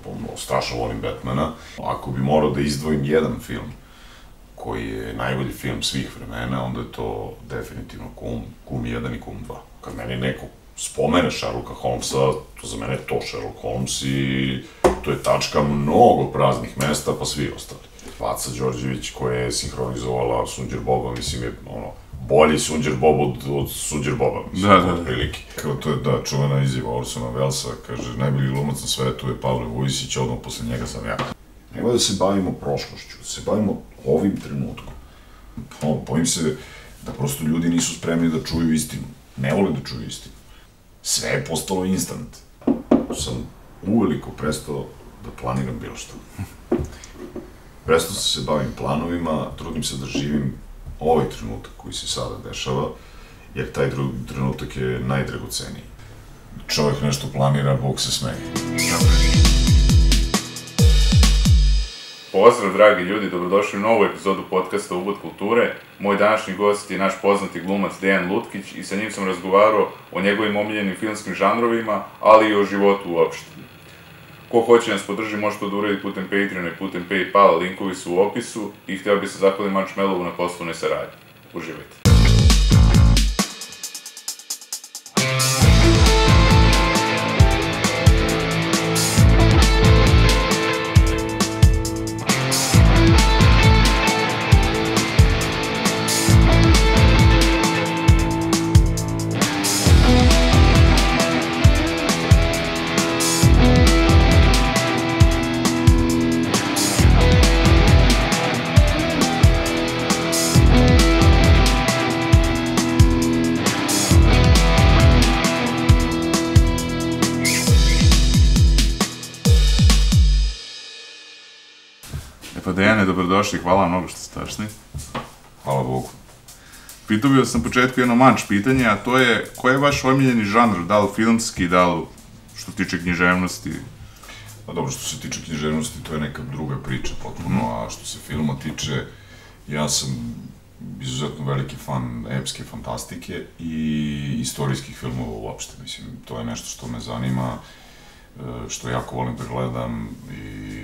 strašno volim Batmana. Ako bi morao da izdvojim jedan film koji je najbolji film svih vremena, onda je to definitivno Kum 1 i Kum 2. Kad meni neko spomene Sherlocka Holmesa, to za mene je to Sherlock Holmes i to je tačka mnogo praznih mesta, pa svi ostali. Vaca Đorđević koja je sinhronizovala Sunđer Boba, mislim je bolji Sunđer Bob od Sunđer Boba, mislim, od prilike. Kao to je, da, čuvena izjava Orsona Wellesa, kaže, najbolji glumac na svetu je Pavle Vujisić, odmah posle njega sam ja. Nego da se bavimo prošlošću, da se bavimo ovim trenutkom. Bojim se da prosto ljudi nisu spremni da čuju istinu, ne vole da čuju istinu. Sve je postalo instant. Sam uveliko prestao da planiram bilo što. Prestao sam se bavim planovima, trudim se da živim ovaj trenutak koji se sada dešava, jer taj trenutak je najdragoceniji. Čovjek nešto planira, Bog se smeje. Pozdrav, dragi ljudi, dobrodošli u novu epizodu podcasta Ubud kulture. Moj današnji gost je naš poznati glumac Dejan Lutkić i sa njim sam razgovarao o njegovim omiljenim filmskim žanrovima, ali i o životu uopšte. Ko hoće nas podrži, može to da uradi putem Patreona i putem Paypala, linkovi su u opisu i hteo bi se zahvalim Marshmallowu na poslovnoj saradnji. Uživajte. Dejane, dobrodošli, hvala vam mnogo što ste došli. Hvala Bogu. Pitao bih vas na početku jedno manč pitanje, a to je, koji je vaš omiljeni žanr, da li filmski, da li što se tiče književnosti? Pa dobro, što se tiče književnosti, to je neka druga priča potpuno, a što se filma tiče, ja sam izuzetno veliki fan epske fantastike i istorijskih filmova uopšte, mislim, to je nešto što me zanima, što jako volim da gledam i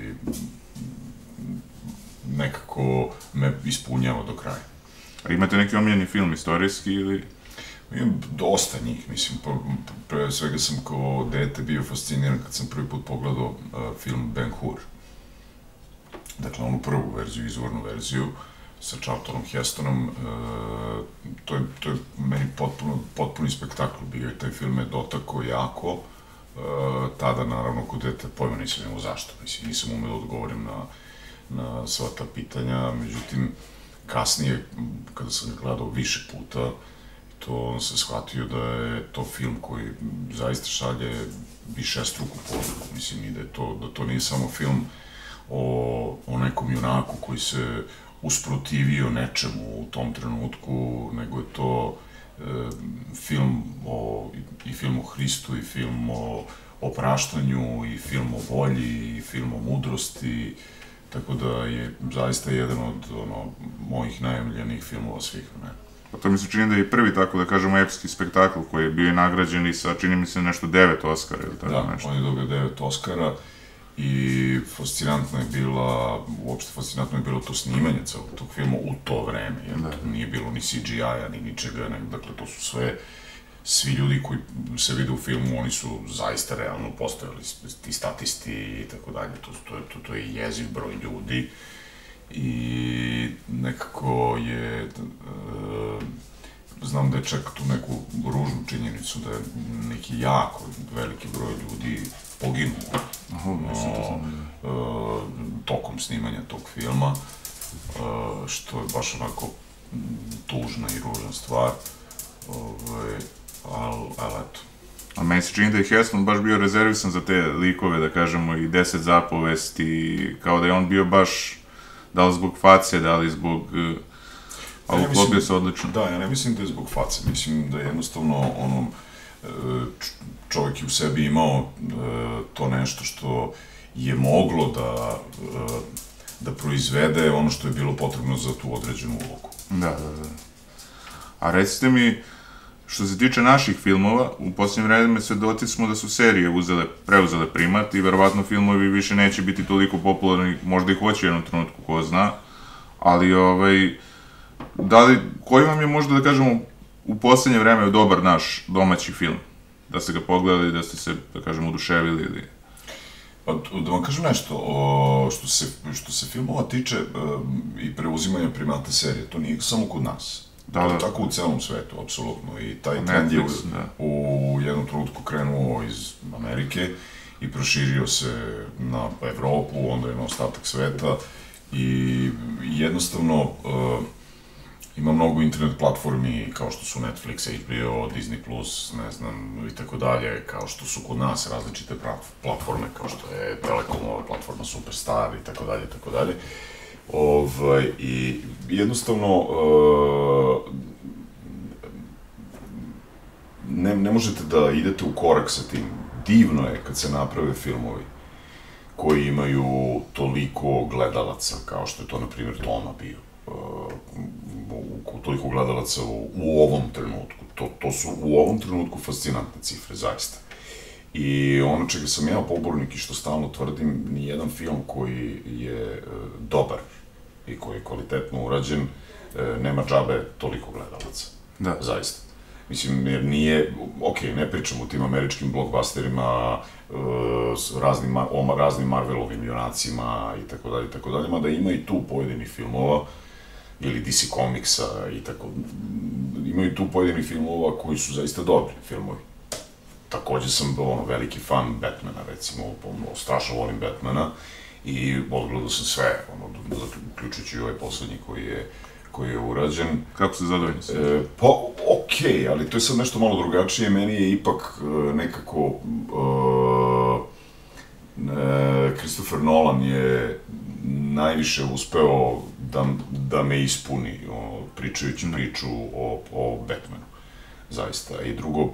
nekako me ispunjava do kraja. A imate neki omiljeni film, istorijski ili? Imam dosta njih, mislim, pre svega sam kao dete bio fasciniran kad sam prvi put pogledao film Ben-Hur. Dakle, onu prvu verziju, izvornu verziju, sa Charltonom Hestonom, to je meni potpuni spektakl bio i taj film me dotakao jako. Tada, naravno, kod dete pojma nisam imao zašto, mislim, nisam umeo da odgovorim na sva ta pitanja, međutim, kasnije, kada sam ga gledao više puta, to sam shvatio da je to film koji zaista šalje višestruku poruku, mislim, i da to nije samo film o nekom junaku koji se usprotivio nečemu u tom trenutku, nego je to film o Hristu, i film o opraštanju, i film o volji, i film o mudrosti, tako da je zaista jedan od mojih najomiljenijih filmova svih vremena. Pa to mi se čini da je i prvi, tako da kažemo, epski spektakl koji je bio i nagrađen i sa, čini mi se, nešto 9 Oscara ili tako nešto. Da, on je dobio 9 Oscara i fascinantno je bilo to snimanje celog tog filma u to vreme, jer nije bilo ni CGI-a, ni ničega, dakle to su svi ljudi koji se vide u filmu, oni su zaista realno postojali, ti statisti i tako dalje, to je jeziv broj ljudi i nekako je, znam da je čak tu neku ružnu činjenicu da je neki jako veliki broj ljudi poginuo tokom snimanja tog filma, što je baš onako tužna i ružna stvar, ali eto. A meni se čini da je Heston baš bio rezervisan za te likove, da kažemo, i 10 zapovesti, kao da je on bio baš, da li zbog face, da li zbog... ali uklopio se odlično. Da, ja ne mislim da je zbog face, mislim da je jednostavno čovjek je u sebi imao to nešto što je moglo da proizvede ono što je bilo potrebno za tu određenu ulogu. Da. A recite mi, Što se tiče naših filmova, u posljednje vreme svedoci smo da su serije preuzele primat i verovatno filmovi više neće biti toliko popularni, možda i hoće u jednom trenutku, ko zna, ali koji vam je možda da kažemo u posljednje vreme dobar naš domaći film? Da ste ga pogledali, da ste se, da kažemo, oduševili ili... Pa, da vam kažem nešto, što se filmova tiče i preuzimanja primata serije, to nije samo kod nas. To je tako u celom svetu, apsolutno. I taj trend je u jednom trenutku krenuo iz Amerike i proširio se na Evropu, onda je na ostatak sveta i jednostavno ima mnogo internet platformi kao što su Netflix, HBO, Disney+, ne znam, i tako dalje, kao što su kod nas različite platforme, kao što je Telekomova platforma Superstar i tako dalje, tako dalje. I jednostavno ne možete da idete u korak sa tim. Divno je kad se naprave filmovi koji imaju toliko gledalaca, kao što je to, na primjer, Toma bio. Toliko gledalaca u ovom trenutku. To su u ovom trenutku fascinantne cifre, zaista. I ono čega sam ja pobornik i što stalno tvrdim, nijedan film koji je dobar i koji je kvalitetno urađen, nema džabe toliko gledalaca. Da. Zaista. Mislim, jer nije, ne pričam o tim američkim blockbusterima, raznim Marvelovim junacima i tako dalje, mada ima i tu pojedinih filmova, ili DC Comicsa i tako, imaju tu pojedinih filmova koji su zaista dobri filmovi. Takođe sam veliki fan Batmana, recimo, strašno volim Batmana i odgledao sam sve, uključujući i ovaj poslednji koji je urađen. Kako ste zadovoljni sa? Pa, okej, ali to je sad nešto malo drugačije, meni je ipak nekako... Christopher Nolan je najviše uspeo da me ispuni, pričajući priču o Batmanu, zaista. I drugo,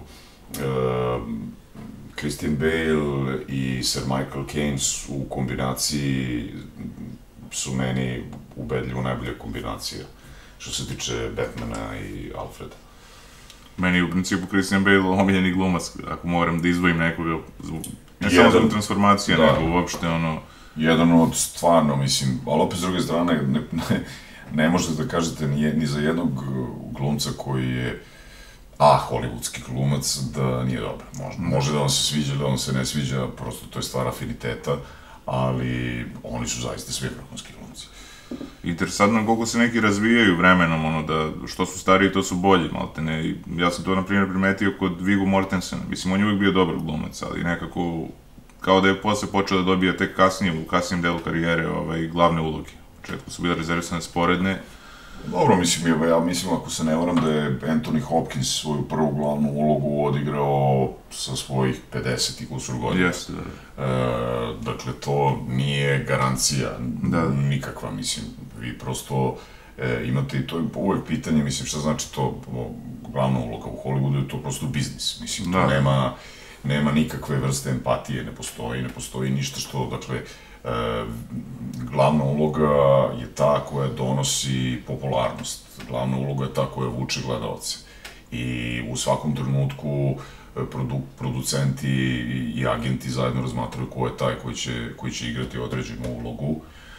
Christian Bale i Sir Michael Caine u kombinaciji su meni ubedljivo najbolja kombinacija što se tiče Batmana i Alfreda. Meni je u principu Christian Bale omiljeni glumac, ako moram da izdvojim nekoga, ne samo zbog transformacije, nego uopšte jedan od stvarno, mislim, ali opet s druge strane, ne možete da kažete ni za jednog glumca koji je hollywoodski glumac, da nije dobar. Može da vam se sviđa, da vam se ne sviđa, prosto to je stvar afiniteta, ali oni su zaista svi vrhunski glumci. Interesantno je koliko se neki razvijaju vremenom, da što su stariji, to su bolji, maltene. Ja sam to, na primjer, primetio kod Viggo Mortensena. Mislim, on je uvijek bio dobar glumac, ali nekako, kao da je posle počeo da dobija tek kasnije, u kasnijem delu karijere, glavne uloge. U početku su bile rezervisane sporedne. Dobro, ja mislim, ako se ne varam, da je Anthony Hopkins svoju prvu glavnu ulogu odigrao sa svojih 50 i kusur godina. Jeste, da. Dakle, to nije garancija nikakva, mislim. Vi prosto imate, i to je uvek pitanje, mislim, šta znači to glavna uloga u Hollywoodu, je to prosto biznis. Mislim, to nema nikakve vrste empatije, ne postoji ništa što, dakle, glavna uloga je ta koja donosi popularnost. Glavna uloga je ta koja vuče gledalce. I u svakom trenutku producenti i agenti zajedno razmatraju ko je taj koji će igrati određenu ulogu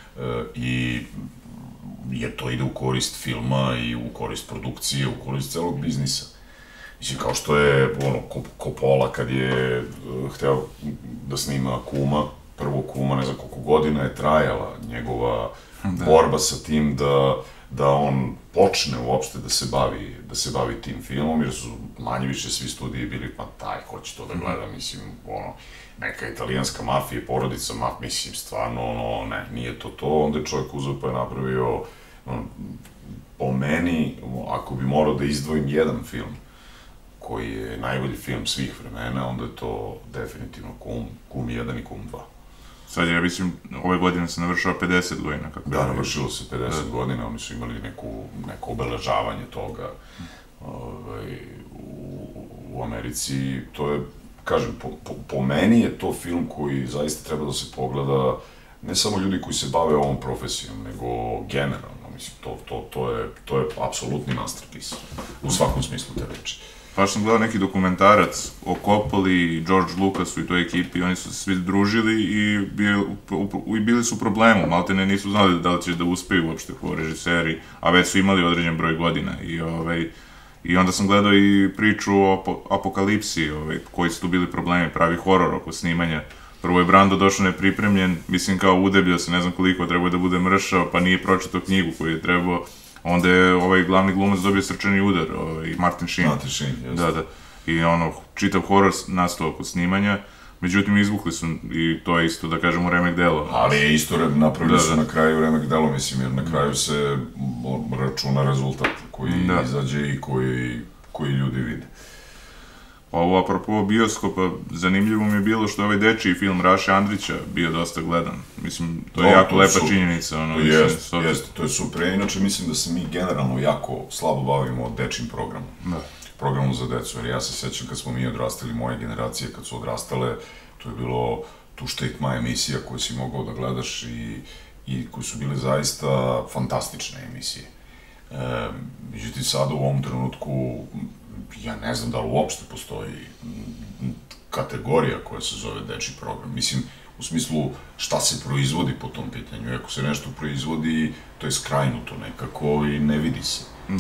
jer to ide u korist filma i u korist produkcije, u korist celog biznisa. Mislim, kao što je Coppola kad je hteo da snima Kuma, prvo Kuma, ne znam koliko godina je trajala njegova borba sa tim da on počne uopšte da se bavi tim filmom, jer su manje više svi studiji bili, pa ko će to da gleda, mislim, neka italijanska mafija, porodica mafija, mislim, stvarno, ne, nije to, onda je čovjek uzeo pa je napravio, po meni, ako bi morao da izdvojim jedan film, koji je najbolji film svih vremena, onda je to definitivno Kum 1 i Kum 2. Sad, ja mislim, ove godine se navršava 50 godina. Da, navršilo se 50 godina, oni su imali neko obeležavanje toga u Americi. To je, kažem, po meni je to film koji zaista treba da se pogleda, ne samo ljudi koji se bave ovom profesijom, nego generalno, mislim, to je apsolutni masterpiece, u svakom smislu te reči. baš sam gledao neki dokumentarac o Coppoli i George Lucasu i toj ekipi, oni su se svi družili i bili su u problemu, maltene nisu znali da li će da uspeju uopšte po režiseri, a već su imali određen broj godina i onda sam gledao i priču o Apokalipsi, koji su tu bili problemi, pravi horor oko snimanja. Prvo je Brando došao nepripremljen, mislim kao udebljao se, ne znam koliko, trebao da bude mršao, pa nije pročitao knjigu koju je trebao. Onda je glavni glumac dobio srčani udar, Martin Sheen. Martin Sheen, jeste. Da. I čitav horor nastao oko snimanja, međutim izvukli su i to je isto, da kažemo, remek delo. Ali je isto napravili su na kraju remek delo, mislim, jer na kraju se računa rezultat koji izađe i koji ljudi vide. Pa ovo, apropo bioskopa, zanimljivo mi je bilo što je ovaj dečiji film Raše Andrića bio dosta gledan. Mislim, to je jako lepa činjenica. Jeste, to je super. Inače, mislim da se mi generalno jako slabo bavimo dečijim programom. Programom za decu, jer ja se sećam kad smo mi odrastali, moje generacije, kad su odrastale, to je bilo Tu štek moja emisija koju si mogao da gledaš i koje su bile zaista fantastične emisije. Međutim, sada u ovom trenutku ja ne znam da li uopšte postoji kategorija koja se zove dečji program. Mislim, u smislu šta se proizvodi po tom pitanju. Ako se nešto proizvodi, to je skrajnuto nekako i ne vidi se.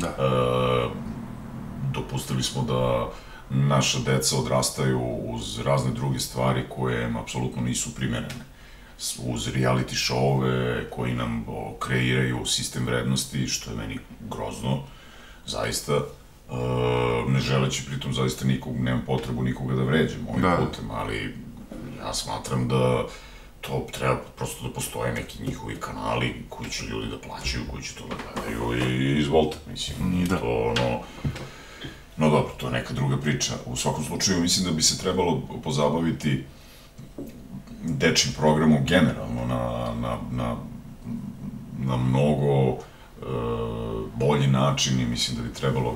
Dopustili smo da naša deca odrastaju uz razne druge stvari koje im apsolutno nisu primerene. Uz reality show-ove koji nam kreiraju sistem vrednosti, što je meni grozno, zaista. Ne želeći pritom zaista nemam potrebu nikoga da vređem ovim putem, ali ja smatram da to treba prosto da postoje neki njihovi kanali koji će ljudi da plaćaju, koji će to da gledaju i izvolite, mislim, nije to ono... No dobro, to je neka druga priča. U svakom slučaju mislim da bi se trebalo pozabaviti dečjim programom generalno na mnogo bolji način i mislim da bi trebalo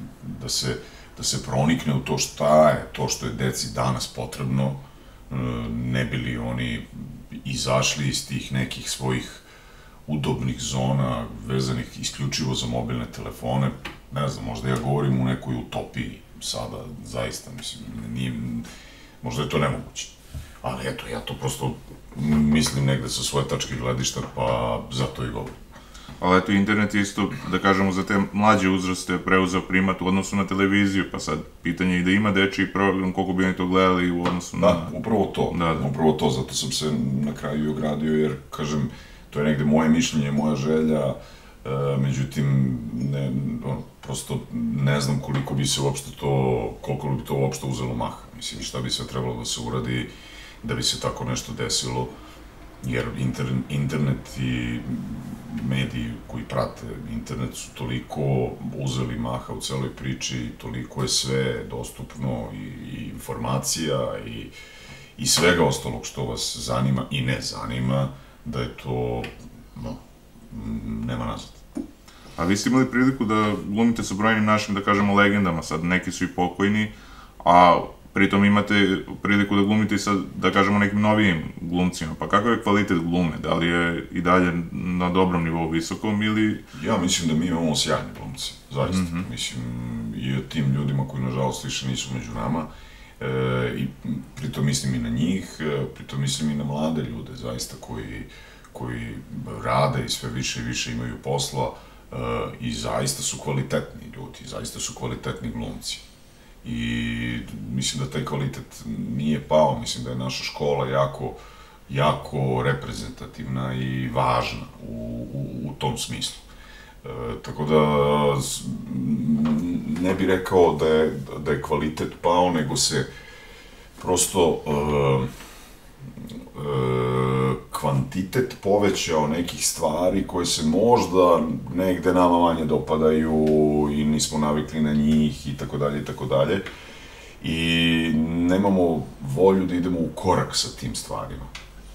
da se pronikne u to šta je to što je deci danas potrebno, ne bi li oni izašli iz tih nekih svojih udobnih zona vezanih isključivo za mobilne telefone. Ne znam, možda ja govorim u nekoj utopiji sada, zaista, mislim, možda je to nemoguće. Ali eto, ja to prosto mislim negde sa svoje tačke gledišta, pa zato i govorim. Ali eto, internet je isto, da kažemo, za te mlađe uzraste preuzeo primat u odnosu na televiziju, pa sad pitanje i da ima dečiji program, koliko bi oni to gledali u odnosu na... Da, upravo to, zato sam se na kraju i ogradio, jer, kažem, to je negde moje mišljenje, moja želja, međutim, prosto ne znam koliko bi to uopšte uzelo maha. Mislim, šta bi sve trebalo da se uradi da bi se tako nešto desilo, jer internet i mediji koji prate internet su toliko uzeli maha u celoj priči, toliko je sve dostupno i informacija i svega ostalog što vas zanima i ne zanima, da je to, nema nazad. A vi ste imali priliku da glumite sa brojnim našim, da kažemo, legendama, sad neki su i pokojni, a pritom imate priliku da glumite i sa, da kažemo, nekim novijim glumcima. Pa kakav je kvalitet glume? Da li je i dalje na dobrom nivou, visokom ili... Ja mislim da mi imamo sjajne glumce, zaista. Mislim, i o tim ljudima koji, nažalost, više nisu među nama. I pritom mislim i na njih, pritom mislim i na mlade ljude, zaista, koji rade i sve više i više imaju posla i zaista su kvalitetni ljudi, zaista su kvalitetni glumci. I mislim da taj kvalitet nije pao, mislim da je naša škola jako reprezentativna i važna u tom smislu. Tako da ne bih rekao da je kvalitet pao, nego se prosto kvantitet povećao nekih stvari koje se možda negde nama manje dopadaju i nismo navikli na njih i tako dalje i tako dalje. I nemamo volju da idemo u korak sa tim stvarima.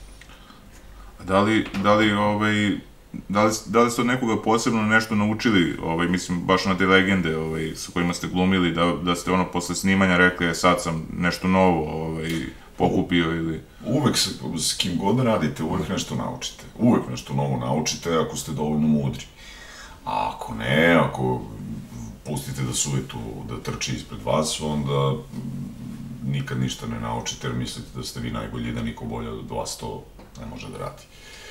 Da li ste od nekoga posebno nešto naučili, mislim, baš na te legende sa kojima ste glumili, da ste posle snimanja rekli, sad sam nešto novo pokupio ili... Uvek s kim god radite, uvek nešto naučite. Uvek nešto novo naučite ako ste dovoljno mudri. A ako ne, ako pustite da sujetu da trči ispred vas, onda nikad ništa ne naučite jer mislite da ste vi najbolji, da niko bolje od vas to ne može da radi.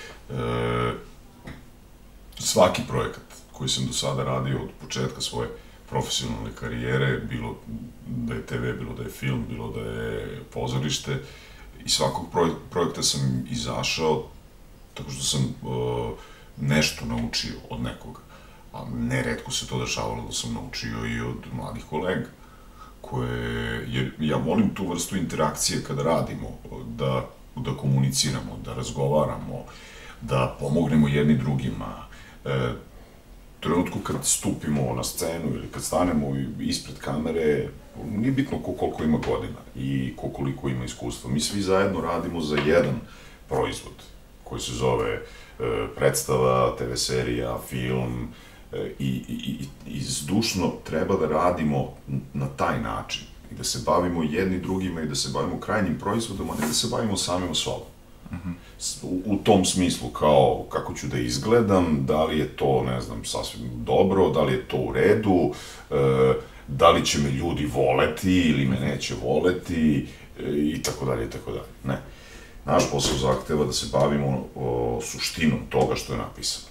Svaki projekat koji sam do sada radio od početka svoje profesionalne karijere, bilo da je TV, bilo da je film, bilo da je pozorište, iz svakog projekta sam izašao tako što sam nešto naučio od nekoga. A neretko se to dešavalo da sam naučio i od mladih kolega, jer ja volim tu vrstu interakcije kada radimo, da komuniciramo, da razgovaramo, da pomognemo jedni drugima. Trenutku kad stupimo na scenu ili kad stanemo ispred kamere, nije bitno ko koliko ima godina i ko koliko ima iskustva. Mi svi zajedno radimo za jedan proizvod koji se zove predstava, TV serija, film i zdušno treba da radimo na taj način i da se bavimo jedni drugima i da se bavimo krajnjim proizvodom, a ne da se bavimo samim sobom. U tom smislu, kao kako ću da izgledam, da li je to, ne znam, sasvim dobro, da li je to u redu, da li će me ljudi voleti ili me neće voleti, i tako dalje, i tako dalje. Ne. Naš posao zahteva da se bavimo suštinom toga što je napisano.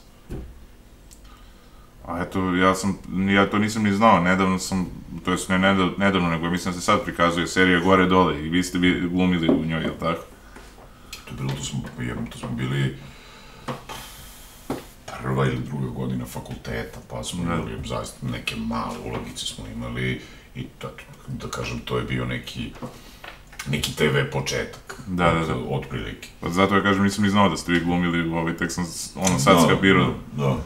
A eto, ja to nisam ni znao, nedavno sam, to jest ne nedavno, nego mislim da se sad prikazuje serija Gore dole i vi ste glumili u njoj, je li tako? To smo bili prva ili druga godina fakulteta, pa smo imali zaista neke male ulogice smo imali i da kažem, to je bio neki TV početak, otprilike. Zato ja kažem, nisam ni znao da ste vi glumili, tek sam sad skapirao. Da.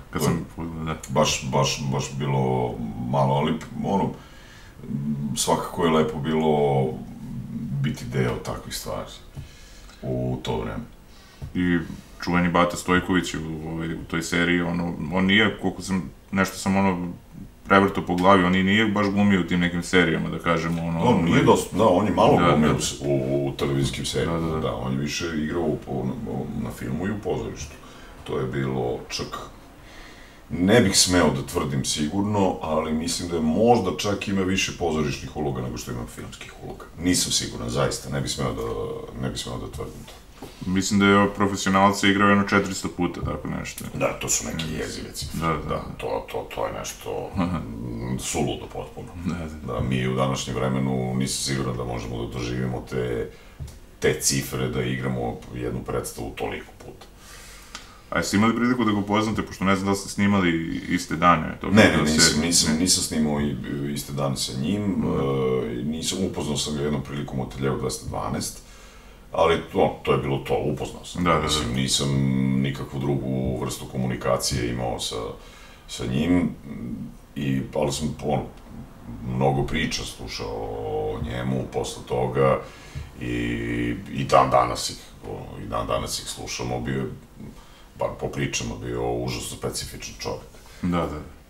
Baš bilo malo, ali svakako je lepo bilo biti deo takvih stvari u to vreme. I čuveni Bata Stojković u toj seriji, on nije, koliko sam, nešto sam prevrto po glavi, on i nije baš glumio u tim nekim serijama, da kažemo, nije dosta, da, on je malo glumio u televizijskim serijama, da, on je više igrao na filmu i u pozorištu. To je bilo čak, ne bih smeo da tvrdim sigurno, ali mislim da je možda čak ima više pozorišnih uloga nego što ima filmskih uloga. Nisam siguran, zaista, ne bih smeo da tvrdim to. Mislim da je profesionalca igrao jedno 400 puta, tako nešto. Da, to su neke jezive cifre. Da, to je nešto suludo potpuno. Da, mi u današnjem vremenu nisam siguran da možemo da doživimo te cifre da igramo jednu predstavu toliko puta. A jeste imali priliku da ga upoznate, pošto ne znam da li ste snimali iste dane? Ne, nisam snimao iste dane sa njim, upoznao sam ga jednom prilikom u Ateljevu 212, ali to je bilo to, upoznao sam. Mislim, nisam nikakvu drugu vrstu komunikacije imao sa njim, ali sam mnogo priča slušao o njemu posle toga i dan danas ih slušamo, bio je, bar po pričama, bio užasno specifičan čovek. Da.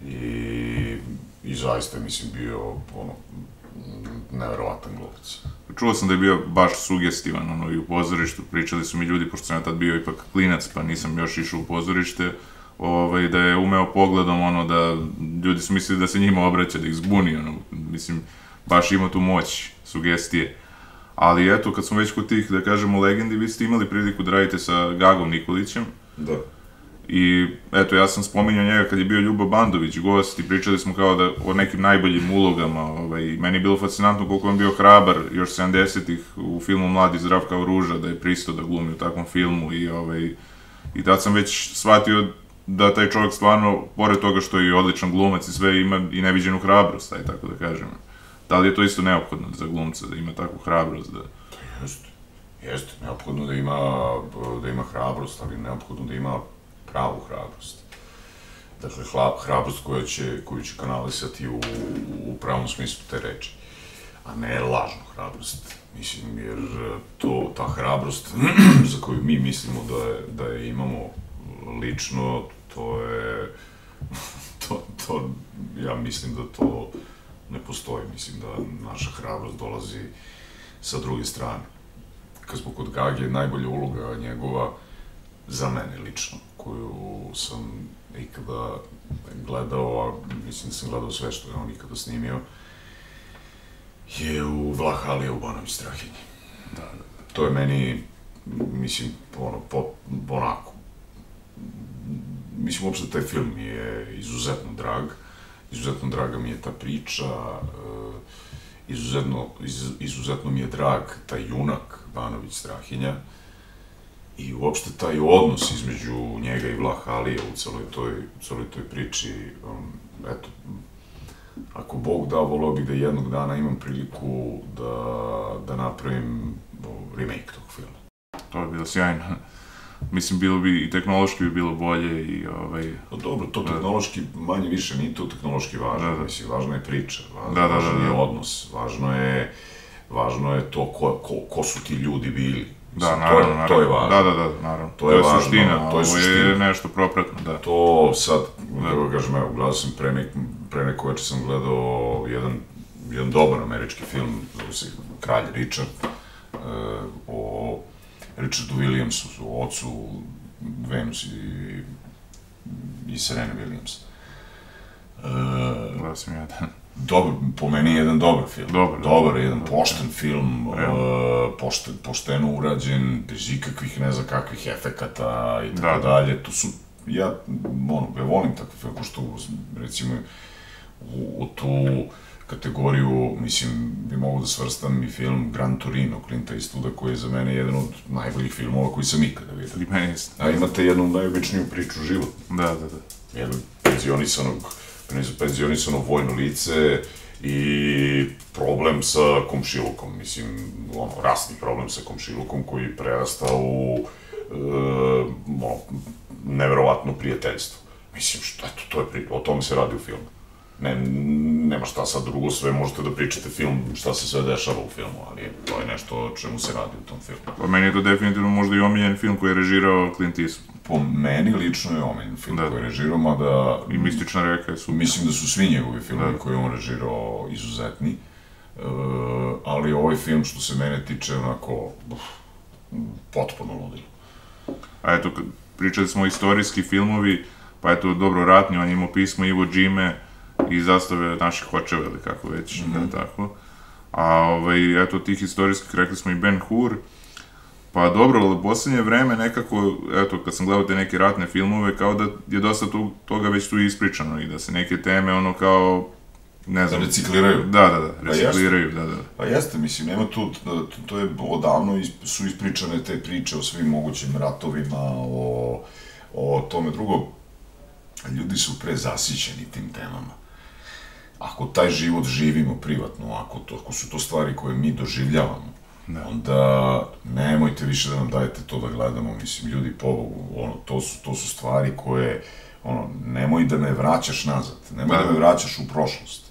I zaista, mislim, bio neverovatan glumac. Čuo sam da je bio baš sugestivan i u pozorištu, pričali su mi ljudi, pošto sam ja tad bio ipak klinac, pa nisam još išao u pozorište, da je umeo pogledom, da ljudi su mislili da se njima obraća, da ih zbuni, mislim, baš ima tu moć, sugestije. Ali eto, kad smo već kod tih, da kažemo, legendi, vi ste imali priliku da radite sa Gagom Nikolićem. Da. I eto, ja sam spominjao njega kad je bio Ljubo Bandović gost i pričali smo kao da o nekim najboljim ulogama. Meni je bilo fascinantno koliko on bio hrabar još 70-ih u filmu Mladi Zdravka Ruža, da je pristao da glumi u takvom filmu i tad sam već shvatio da taj čovjek stvarno, pored toga što je odličan glumac i sve, ima i neviđenu hrabrost, tako da kažem. Da li je to isto neophodno za glumca, da ima takvu hrabrost? Jeste, neophodno da ima hrabrost, ali neophodno da ima pravu hrabrost. Dakle, hrabrost koju će kanalisati u pravom smislu te reči, a ne lažnu hrabrost. Mislim, jer ta hrabrost za koju mi mislimo da je imamo lično, ja mislim da to ne postoji. Mislim da naša hrabrost dolazi sa druge strane. Kad smo kod Gage, najbolja uloga njegova za mene lično, koju sam ikada gledao, a mislim da sam gledao sve što je on ikada snimio, je u Vlahalija u Banović Strahinji. To je meni, mislim, onako, mislim, uopšte taj film mi je izuzetno draga mi je ta priča, izuzetno mi je drag taj junak Banović Strahinja i uopšte taj odnos između njega i Vlahalija u celoj toj priči, eto, ako Bog da, voleo bih da jednog dana imam priliku da napravim remake tog filma. To je bilo sjajno. Mislim, bilo bi i tehnološki bi bilo bolje i Dobro, to tehnološki manje više nije to tehnološki važno, mislim, važna je priča, važan je odnos, važno je to ko su ti ljudi bili. Da, naravno. To je važno. Da, naravno. To je suština, ovo je nešto propratno, da. To sad, da kažem, evo, gledao sam pre neko večer sam gledao jedan dobar američki film, zove se Kralj Richard, o Richardu Williamsu, o ocu Venus i Serena Williams. Gledao sam jedan. Dobar, po meni je jedan dobar film. Dobar, jedan pošten film, pošteno urađen, bez ikakvih, ne znam kakvih efekata i tako dalje. To su, ja volim takve film, ko što, recimo, u tu kategoriju, mislim, bi mogu da svrstam i film Gran Torino, Clinta Eastwooda, koji je za mene jedan od najboljih filmova koji sam ikada vidio. I meni isto. A imate jednu najobičniju priču život. Da. Jednog penzionisanog vojno lice i problem sa komšilukom, mislim, rasni problem sa komšilukom koji prerasta u neverovatno prijateljstvo. Mislim, eto, to je priča, o tome se radi u filmu. Nema šta sad drugo, sve možete da pričate film, šta se sve dešava u filmu, ali to je nešto o čemu se radi u tom filmu. Pa meni je to definitivno možda i omiljen film koji je režirao Clint Eastwood. Po meni lično je omiljen film koji je režirao, mada... I Mistična reka je super. Mislim da su svi njegovi filmovi koje je on režirao izuzetni, ali ovaj film, što se mene tiče, onako, potpuno ludilo. A eto, pričali smo o istorijski filmovi, pa eto, dobro, ratni, on je imao pismo Ivo Džime i Zastave naših očeva, ili kako već, da tako. A eto, tih istorijskih, rekli smo i Ben Hur, pa dobro, ali u poslednje vreme nekako, eto, kad sam gledao te neke ratne filmove, kao da je dosta toga već tu ispričano i da se neke teme, ono, kao, ne znam... Recikliraju. Da, recikliraju, da. Pa jeste, mislim, nema tu, to je odavno su ispričane te priče o svim mogućim ratovima, o tome drugo. Ljudi su prezasićeni tim temama. Ako taj život živimo privatno, ako su to stvari koje mi doživljavamo, onda nemojte više da nam dajete to da gledamo, mislim, ljudi, pobogu, to su stvari koje, nemoj da me vraćaš nazad, nemoj da me vraćaš u prošlost.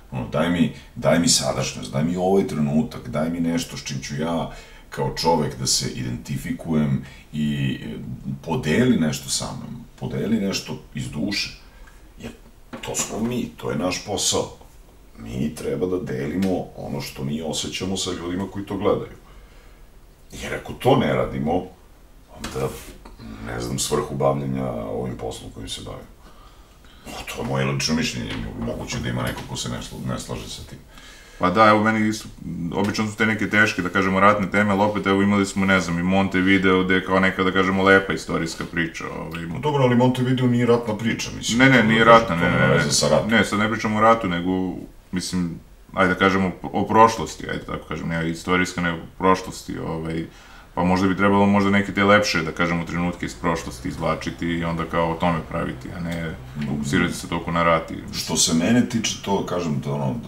Daj mi sadašnjost, daj mi ovaj trenutak, daj mi nešto s čim ću ja kao čovek da se identifikujem i podeli nešto sa mnom, podeli nešto iz duše, jer to smo mi, to je naš posao. Mi treba da delimo ono što mi osjećamo sa ljudima koji to gledaju. Jer ako to ne radimo, onda ne znam svrhu bavljenja ovim poslom kojim se bavim. To je moje lično mišljenje, moguće da ima neko ko se ne slaže sa tim. Pa da, evo meni isto, obično su te neke teške, da kažemo, ratne teme, ali opet, evo, imali smo, ne znam, i Montevideo, gde je kao neka, da kažemo, lepa istorijska priča. Dobro, ali Montevideo nije ratna priča, mislim. Ne, nije ratna, ne, sad ne pričamo o ratu, nego, mislim, ajde da kažemo, o prošlosti, ajde tako kažem, ne istorijska, nego prošlosti, pa možda bi trebalo možda neke te lepše, da kažemo, trenutke iz prošlosti izvlačiti i onda kao o tome praviti, a ne fokusirati se toliko na rat. Što se mene tiče, to, kažem,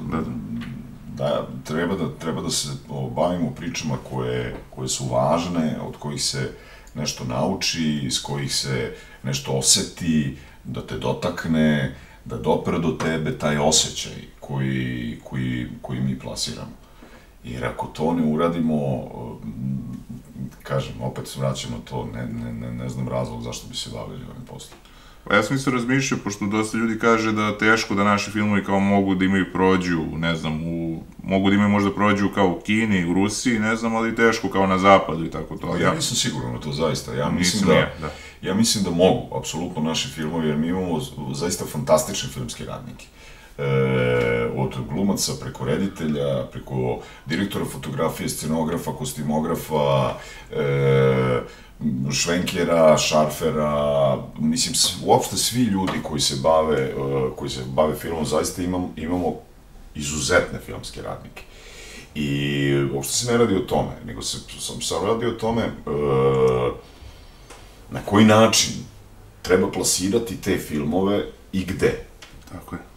da treba da se bavimo pričama koje su važne, od kojih se nešto nauči, iz kojih se nešto oseti, da te dotakne, da dopre do tebe taj osjećaj koji mi plasiramo. Jer ako to ne uradimo, kažem, opet se vraćamo to, ne znam razlog zašto bi se bavili ovim poslom. Pa ja sam isto razmišljao, pošto dosta ljudi kaže da teško da naši filmovi kao mogu da imaju prođu, ne znam, u mogu da imaju možda prođu kao u Kini, u Rusiji, ne znam, ali teško kao na zapadu i tako to. Ja nisam siguran na to, zaista. Ja mislim da mogu, apsolutno, naši filmovi, jer mi imamo zaista fantastične filmske radnike. Od glumaca, preko reditelja, preko direktora fotografije, scenografa, kostimografa, švenkera, šarfera, mislim, uopšte svi ljudi koji se bave filmom, zaista imamo izuzetne filmske radnike. I uopšte se ne radi o tome, nego sam radi o tome na koji način treba plasirati te filmove i gde. Tako je.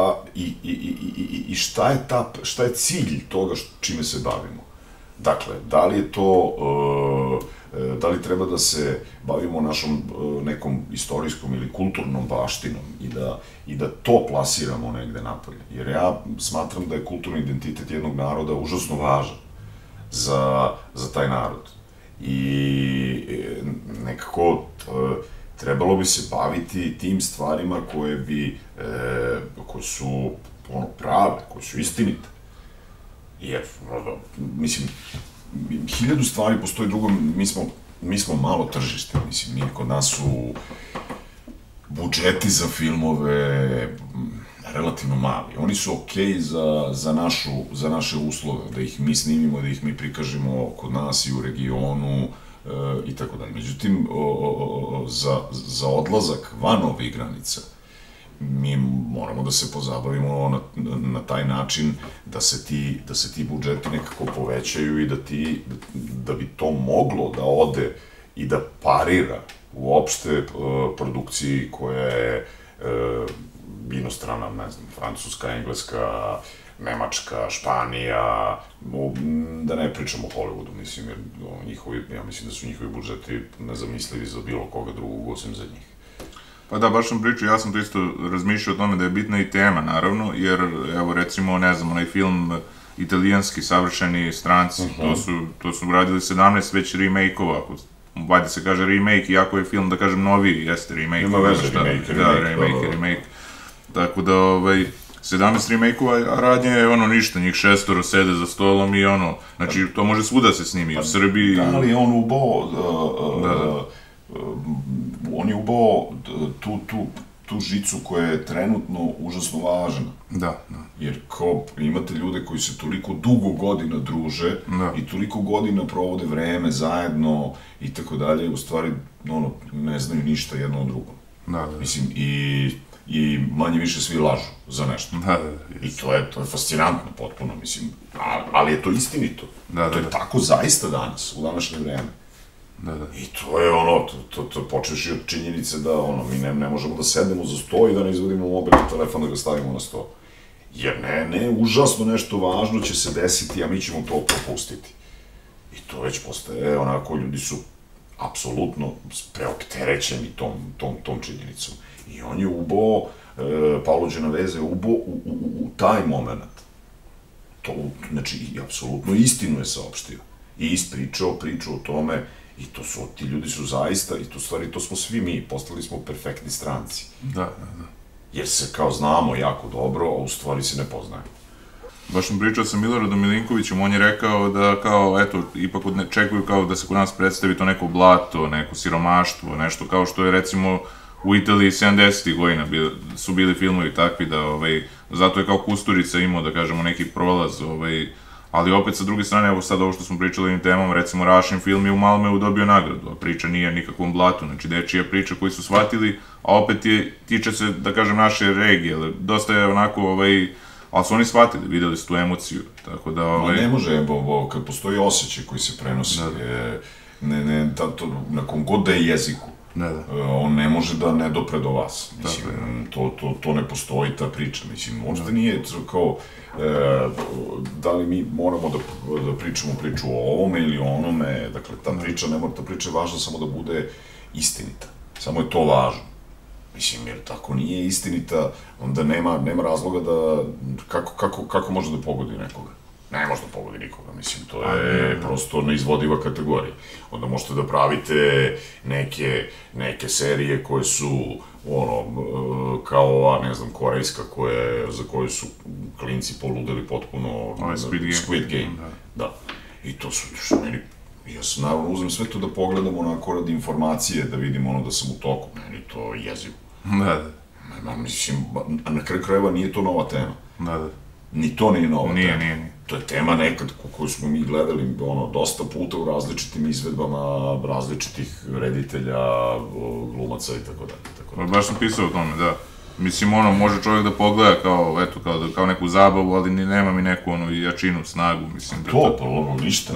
I šta je cilj toga čime se bavimo. Dakle, da li je to, da li treba da se bavimo našom nekom istorijskom ili kulturnom baštinom i da to plasiramo negde napolje. Jer ja smatram da je kulturni identitet jednog naroda užasno važan za taj narod. I nekako trebalo bi se baviti tim stvarima koje su prave, koje su istinite. Jer, mislim, 1000 stvari postoji, drugo, mi smo malo tržište, mislim, kod nas su budžeti za filmove relativno mali. Oni su okej za naše uslove, da ih mi snimimo, da ih mi prikažemo kod nas i u regionu i tako dalje. Međutim, za odlazak van ovih granica, mi moramo da se pozabavimo na taj način da se ti budžeti nekako povećaju i da bi to moglo da ode i da parira uopšte produkciji koja je inostrana, ne znam, Francuska, Engleska, Nemačka, Španija, da ne pričamo o Hollywoodu, mislim, jer ja mislim da su njihovi budžeti nezamislivi za bilo koga drugog osim za njih. Pa da, baš sam pričao, ja sam to isto razmišljao o tome da je bitna i tema, naravno, jer, evo, recimo, ne znam, onaj film italijanski, Savršeni stranci, to su uradili 17 već remake-ova, valjda se kaže remake, iako je film, da kažem, noviji, jeste remake. Ima veze, remake. Tako da, 17 remake-ova, a radnje je ništa, njih 6 sede za stolom i znači, to može svuda se snimi, u Srbiji. Da, ali on ubao tu žicu koja je trenutno užasno važna. Da. Jer imate ljude koji se toliko dugo godina druže i toliko godina provode vreme zajedno i tako dalje, u stvari ne znaju ništa jedno o drugom. Mislim, i manje više svi lažu za nešto. I to je fascinantno potpuno, mislim, ali je to istinito. To je tako zaista danas, u današnje vreme. I to je to počeš od činjenice da mi ne možemo da sednemo za sto i da ne izvodimo mobilni telefon da ga stavimo na sto. Jer ne, užasno nešto važno će se desiti, a mi ćemo to propustiti. I to već postaje onako, ljudi su apsolutno preopterećeni tom činjenicom. I on je ubao, Paolo Genovese ubao u taj moment. Znači, apsolutno istinu je saopštio. I ispričao priču o tome. I ti ljudi su zaista, i to stvari, to smo svi mi, postali smo perfektni stranci. Da. Jer se kao znamo jako dobro, a u stvari se ne poznajemo. Baš sam pričao sa Miloradom Milinkovićem, on je rekao da kao, eto, ipak čekuju kao da se kod nas predstavi to neko blato, neko siromaštvo, nešto kao što je recimo u Italiji 70. godina su bili filmovi takvi da, zato je kao Kusturica imao, da kažemo, neki prolaz, ali opet sa druge strane, evo sad ovo što smo pričali ovim temama, recimo Rašin film je u Malmeu dobio nagradu, a priča nije nikakvom blatu, znači dečija priča koju su shvatili, a opet tiče se, da kažem, naše regije, ali dosta je onako, ali su oni shvatili, videli su tu emociju, tako da... Ne može, kad postoji osjećaj koji se prenosi, na kom god da je jeziku, on ne može da ne dopre do vas, mislim, to ne postoji ta priča, mislim, možda nije kao da li mi moramo da pričamo priču o ovome ili onome, dakle, ta priča je važna samo da bude istinita, samo je to važno, mislim, jer tako nije istinita, onda nema razloga da, kako može da pogodi nekoga. ne može da pogodi nikoga, mislim, to je prosto neizvodiva kategorija. Onda možete da pravite neke serije koje su, kao ova, ne znam, korejska, za koju su klinci poludeli potpuno Squid Game. Da. I to su, što meni, ja sam naravno uzem sve to da pogledam onako radi informacije, da vidim da sam u toku, meni to jezivo. Da. Mislim, a na kraju krajeva nije to nova tema. Da. Ni to nije nova tema. Nije. To je tema nekad koju smo mi gledali dosta puta u različitim izvedbama različitih reditelja, glumaca i tako dalje. Baš sam pisao o tome, da. Mislim, može čovjek da pogleda kao neku zabavu, ali nema mi neku jačinu, snagu, mislim. To, pa ništa,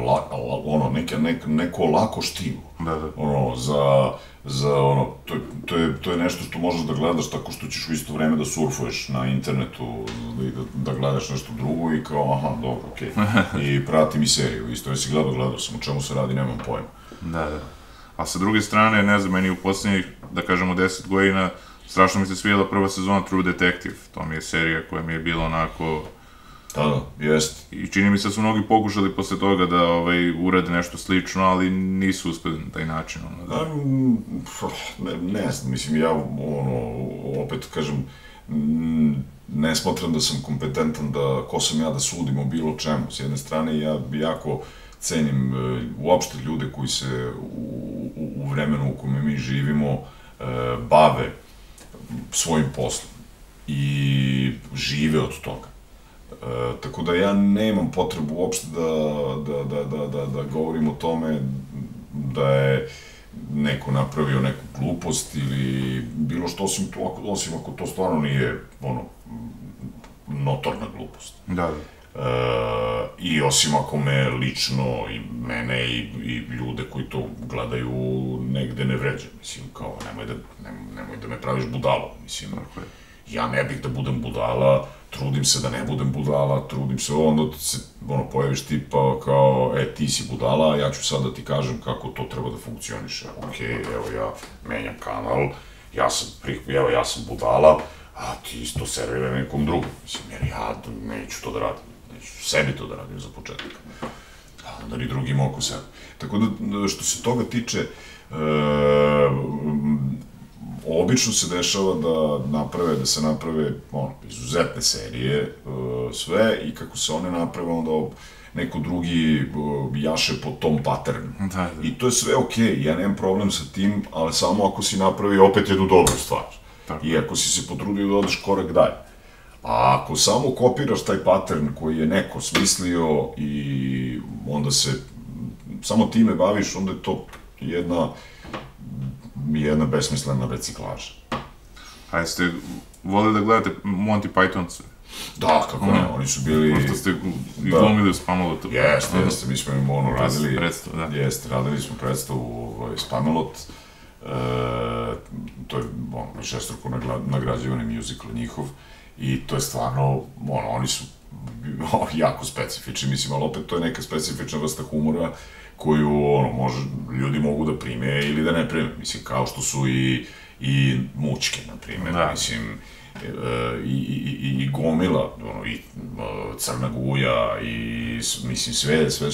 neko lako štivo. To je nešto što možeš da gledaš tako što ćeš u isto vreme da surfuješ na internetu i da gledaš nešto drugo i kao, aha, dobro, okej. I pratim i seriju, isto jesi gledao sam, o čemu se radi, nemam pojma. Da. A sa druge strane, ne znam, meni u poslednjih, da kažemo, 10 godina, strašno mi se svidjela prva sezona True Detective. To mi je serija koja mi je bila onako... Da, jeste. I čini mi se da su mnogi pokušali posle toga da urade nešto slično, ali nisu uspeli na taj način. Ne znam, mislim, ja, opet kažem, ne smatram da sam kompetentan ko sam ja da sudim o bilo čemu. S jedne strane, ja jako cenim uopšte ljude koji se u vremenu u kome mi živimo bave svojim poslom i žive od toga. Tako da ja nemam potrebu uopšte da govorim o tome da je neko napravio neku glupost ili bilo što, osim ako to stvarno nije notorna glupost. Da. I osim ako me lično i mene i ljude koji to gledaju negde ne vređa. Mislim, kao, nemoj da me praviš budalom. Mislim, ja ne bih da budem budala, trudim se da ne budem budala, trudim se, onda se pojaviš tipa kao, ti si budala, a ja ću sad da ti kažem kako to treba da funkcioniše. Okej, evo ja menjam kanal, ja sam budala, a ti isto serviraj nekom drugom. Mislim, jer ja neću to da radim, neću sebi to da radim za početak. A onda ni drugima oko sebe. Tako da, što se toga tiče, obično se dešava da se naprave izuzetne serije, sve, i kako se one naprave, onda neko drugi jaše po tom paternu. I to je sve okej, ja nemam problem sa tim, ali samo ako si napravi opet jednu dobru stvar. I ako si se potrudio da odeš korak dalje. A ako samo kopiraš taj patern koji je neko smislio i onda se samo time baviš, onda je to jedna besmislena reciklaža. A jeste voleli da gledate Monty Pythonce? Da, kako ne, oni su bili... Pošto ste i glumili u Spamelotu. Jeste, mi smo im radili smo predstavu Spamelot. To je višestruko nagrađivani muzikal njihov. I to je stvarno, oni su jako specifični, mislim, ali opet to je neka specifična vrsta humora koju, ljudi mogu da prime ili da ne prime, mislim, kao što su i mućke, na primjer, mislim, i gomila, i Crna Guja, i, mislim, sve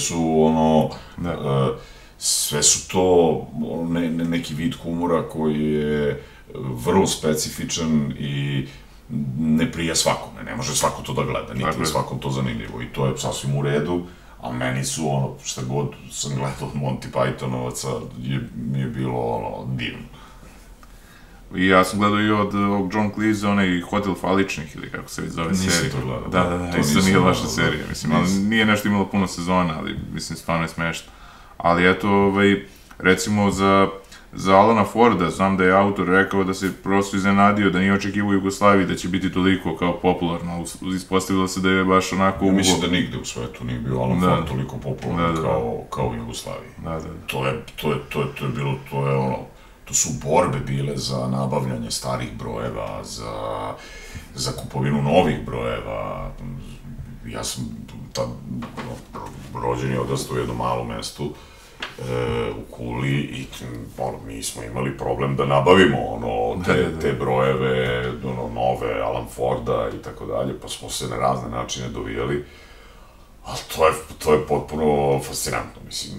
su to neki vid humora koji je vrlo specifičan i ne prija svakome, ne može svako to da gleda, niti je svakom to zanimljivo i to je sasvim u redu, a meni su šta god sam gledao od Monty Pythonovaca je bilo divno. I ja sam gledao i od John Cleese, onaj Hotel Faličnih ili kako se već zove serija. Nisi to gledao. Da, isto nije loša serija, mislim, ali nije nešto imalo puno sezona, ali mislim, stvarno je smešno. Ali eto, recimo za Alana Forda, znam da je autor rekao da se prosto iznenadio, da nije očekivao u Jugoslaviji da će biti toliko kao popularno, ispostavilo se da je baš onako... Ja mislim da nigde u svetu nije bio Alan Ford toliko popularan kao u Jugoslaviji. To je bilo, to su borbe bile za nabavljanje starih brojeva, za kupovinu novih brojeva. Ja sam tad rođen i odrastao u jednom malom mestu, u Kuli, i mi smo imali problem da nabavimo te brojeve, nove Alan Forda i tako dalje, pa smo se na razne načine dovijali, Ali to je potpuno fascinantno, mislim,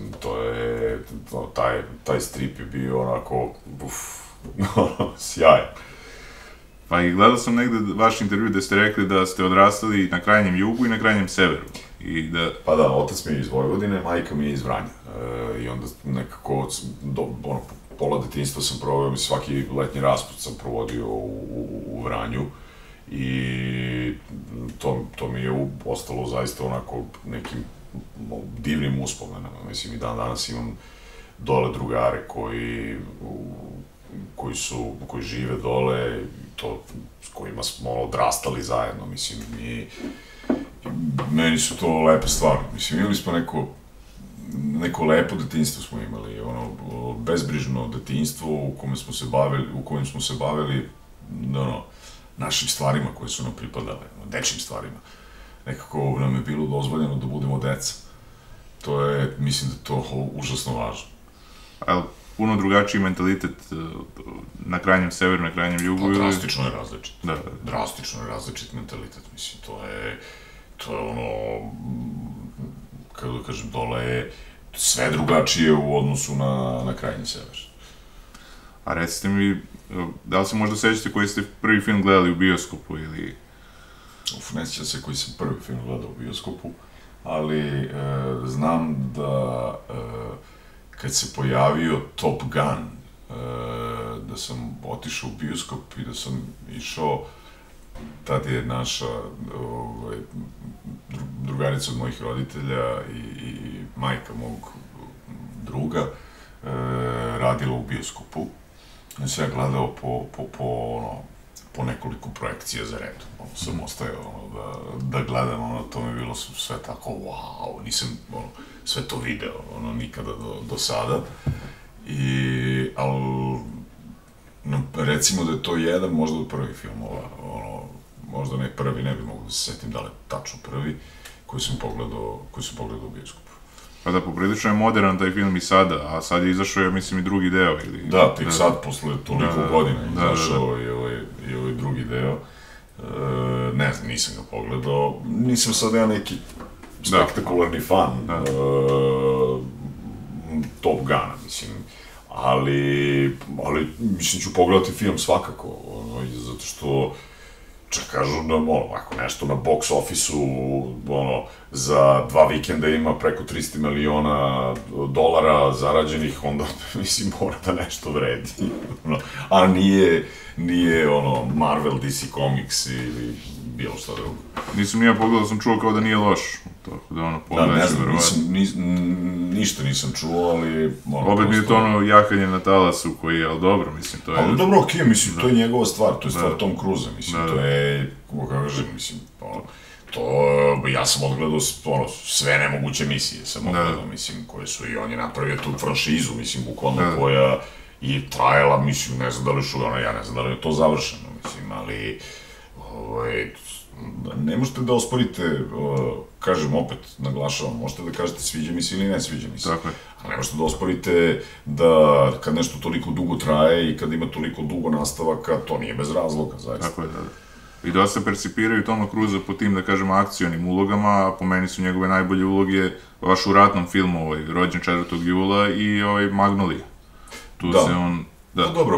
taj strip je bio onako, sjajan. Pa i gledao sam negde vaš intervju gde ste rekli da ste odrastali na krajnjem jugu i na krajnjem severu. Pa da, otac mi je iz Vojvodine, majka mi je iz Vranja. I onda nekako, pola detinjstva sam proveo, mi svaki letnji raspust sam provodio u Vranju. I to mi je ostalo zaista onako nekim divnim uspomenama. Mislim, i dan danas imam dole drugare koji žive dole, s kojima smo odrastali zajedno, mislim, i meni su to lepe stvari. Mislim, imali smo neko lepo detinjstvo smo imali, ono, bezbrižno detinjstvo u kojem smo se bavili, našim stvarima koje su nam pripadale, dečjim stvarima. Nekako nam je bilo dozvoljeno da budemo deca. Mislim da je to užasno važno. Ali puno drugačiji mentalitet na krajnjem severu, na krajnjem jugu? Drastično je različit. Drastično je različit mentalitet, mislim, to je ono, kako da kažem, dole je sve drugačije u odnosu na krajnji sever. A recite mi, da li se možda sećate koji ste prvi film gledali u bioskopu ili... Ne sjećam se koji sam prvi film gledao u bioskopu, ali znam da kad se pojavio Top Gun, da sam otišao u bioskop i da sam išao, tad je naša drugarica od mojih roditelja i majka mog druga radila u bioskopu. Ja sam gledao po nekoliko projekcija za redom. Sam ostajao da gledam, to mi je bilo sve tako, wow, nisam sve to video, nikada do sada. Ali, recimo da je to jedan možda od prvih filmova, možda ne prvi, ne bi mogu da se setim da li je tačno prvi, koji sam pogledao u bioskopu. Pa da, poprilično je modern taj film i sada, a sad je izašao, ja mislim, i drugi deo, ili... Da, tek sad, posle toliko godina, izašao i ovaj drugi deo. Ne znam, nisam ga pogledao, nisam sad ja neki spektakularni fan Top Guna, mislim, ali, mislim, ću pogledati film svakako, zato što, čak kažu da, ako nešto na box office-u, za 2 vikenda ima preko 300 miliona dolara zarađenih, onda, mislim, mora da nešto vredi. A nije, Marvel, DC Comics ili bilo šta drugo. Nisam ni ja pogledao, sam čuo kao da nije loš. Tako da, pogledaj se, verovatno. Ništa nisam čuo, ali... Opet mi je to jahanje na talasu koji je, ali dobro, mislim, to je... Ali dobro, okej, mislim, to je njegova stvar, to je stvar Tom Cruise-a, mislim, to je, kako kažem, mislim, ja sam odgledao, sve nemoguće misije sam odgledao, mislim, koje su, i on je napravio tu franšizu, mislim, bukvalno, koja je trajala, mislim, ne znam da li ja ne znam da li je to završeno, mislim, ali, ne možete da osporite, kažem opet, naglašavam, možete da kažete sviđa mi se ili ne sviđa mi se. Tako je. Ali ne možete da osporite da kad nešto toliko dugo traje i kad ima toliko dugo nastavaka, to nije bez razloga, zaista. Tako je, da. I dosta percipiraju Toma Cruise-a po tim, da kažem, akcionim ulogama, a po meni su njegove najbolje uloge baš u ratnom filmu, Rođen 4. jula i Magnolia. Tu se on... Da. Dobro,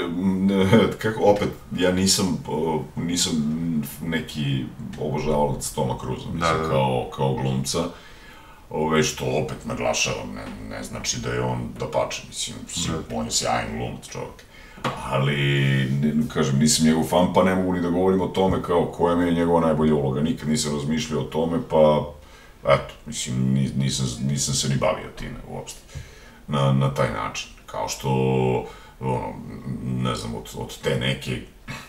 ja nisam neki obožavalac Toma Cruise-a, mislim, kao glumca, što opet naglašavam, ne znači da je on dapače, mislim, on je sjajan glumac čovjek. Ali, kažem, nisam njegov fan, pa ne mogu ni da govorim o tome kao koja mi je njegova najbolja uloga, nikad nisam razmišljao o tome, pa, eto, mislim, nisam se ni bavio time uopšte, na taj način, kao što... ne znam, od te neke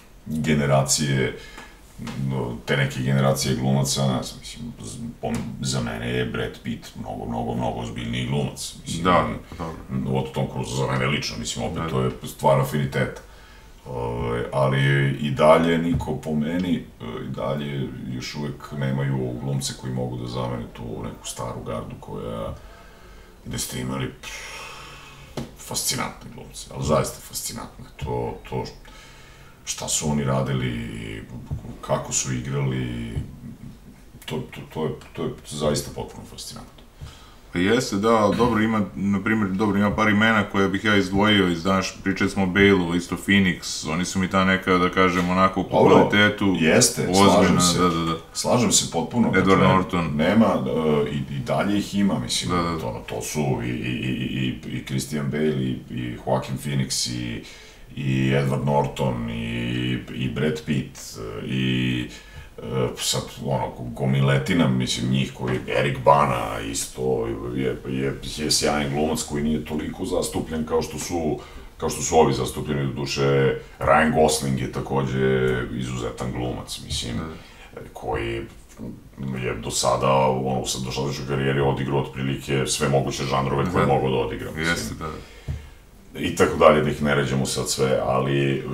generacije glumaca, ne znam, mislim, za mene je Brad Pitt mnogo ozbiljniji glumac. Da, od Tom Cruise, za mene lično, mislim, opet to je stvar afiniteta. Ali i dalje niko po meni, i dalje još uvek nemaju glumce koji mogu da zamene tu neku staru gardu gde ste imali fascinantne glumce, ali zaista fascinantne. To šta su oni radili, kako su igrali, to je zaista potpuno fascinantno. Pa jeste, da, dobro ima par imena koje bih ja izdvojio pričali smo o Bale-u, isto Phoenix, oni su mi ta neka, da kažem, onako u kvalitetu. Jeste, slažem se potpuno. Edward Norton. Nema, i dalje ih ima, mislim, to su i Christian Bale, i Joaquin Phoenix, i Edward Norton, i Brad Pitt, i sad, gomiletina, mislim, njih koji, Eric Bana, isto, je sjajan glumac koji nije toliko zastupljen kao što su ovi zastupljeni, do duše, Ryan Gosling je takođe izuzetan glumac, mislim, koji je do sada, u dosadašnjoj karijeri odigrao otprilike sve moguće žanrove koje mogu da odigra, mislim. I tako dalje, da ih ne ređamo sad sve, ali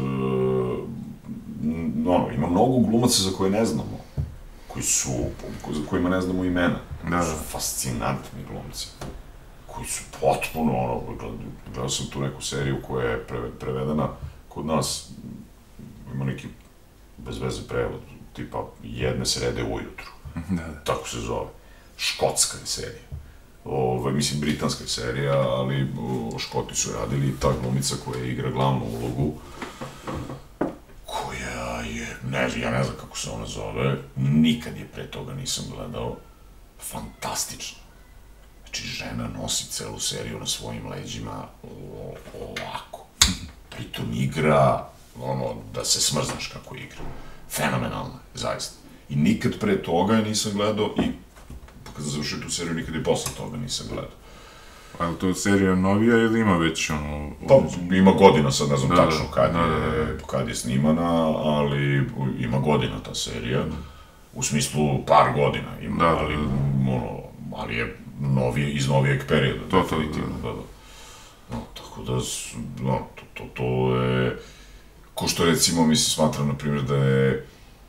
ima mnogo glumaca za koje ne znamo, za kojima ne znamo imena, koji su fascinantni glumci, koji su potpuno, gledao sam tu neku seriju koja je prevedena kod nas, ima neki bez veze prevod, tipa Jedne srede ujutru, tako se zove, škotska je serija. Mislim, britanska je serija, ali Škoti su radili, ta glumica koja igra glavnu ulogu, koja je, ja ne znam kako se ona zove, nikad je pre toga nisam gledao, fantastična. Znači, žena nosi celu seriju na svojim leđima ovako. Pritom igra, da se smrznaš kako igra. Fenomenalna, zaista. I nikad pre toga je nisam gledao i kad sam završio tu seriju, nikad i posle toga nisam gledao. A je li to serija novija ili ima već ono... Pa, ima godina, sad ne znam tačno kad je snimana, ali ima godina ta serija. U smislu par godina ima, ali je iz novijeg perioda, definitivno. Tako da, to je... Ko što recimo, mislim, smatram, na primjer, da je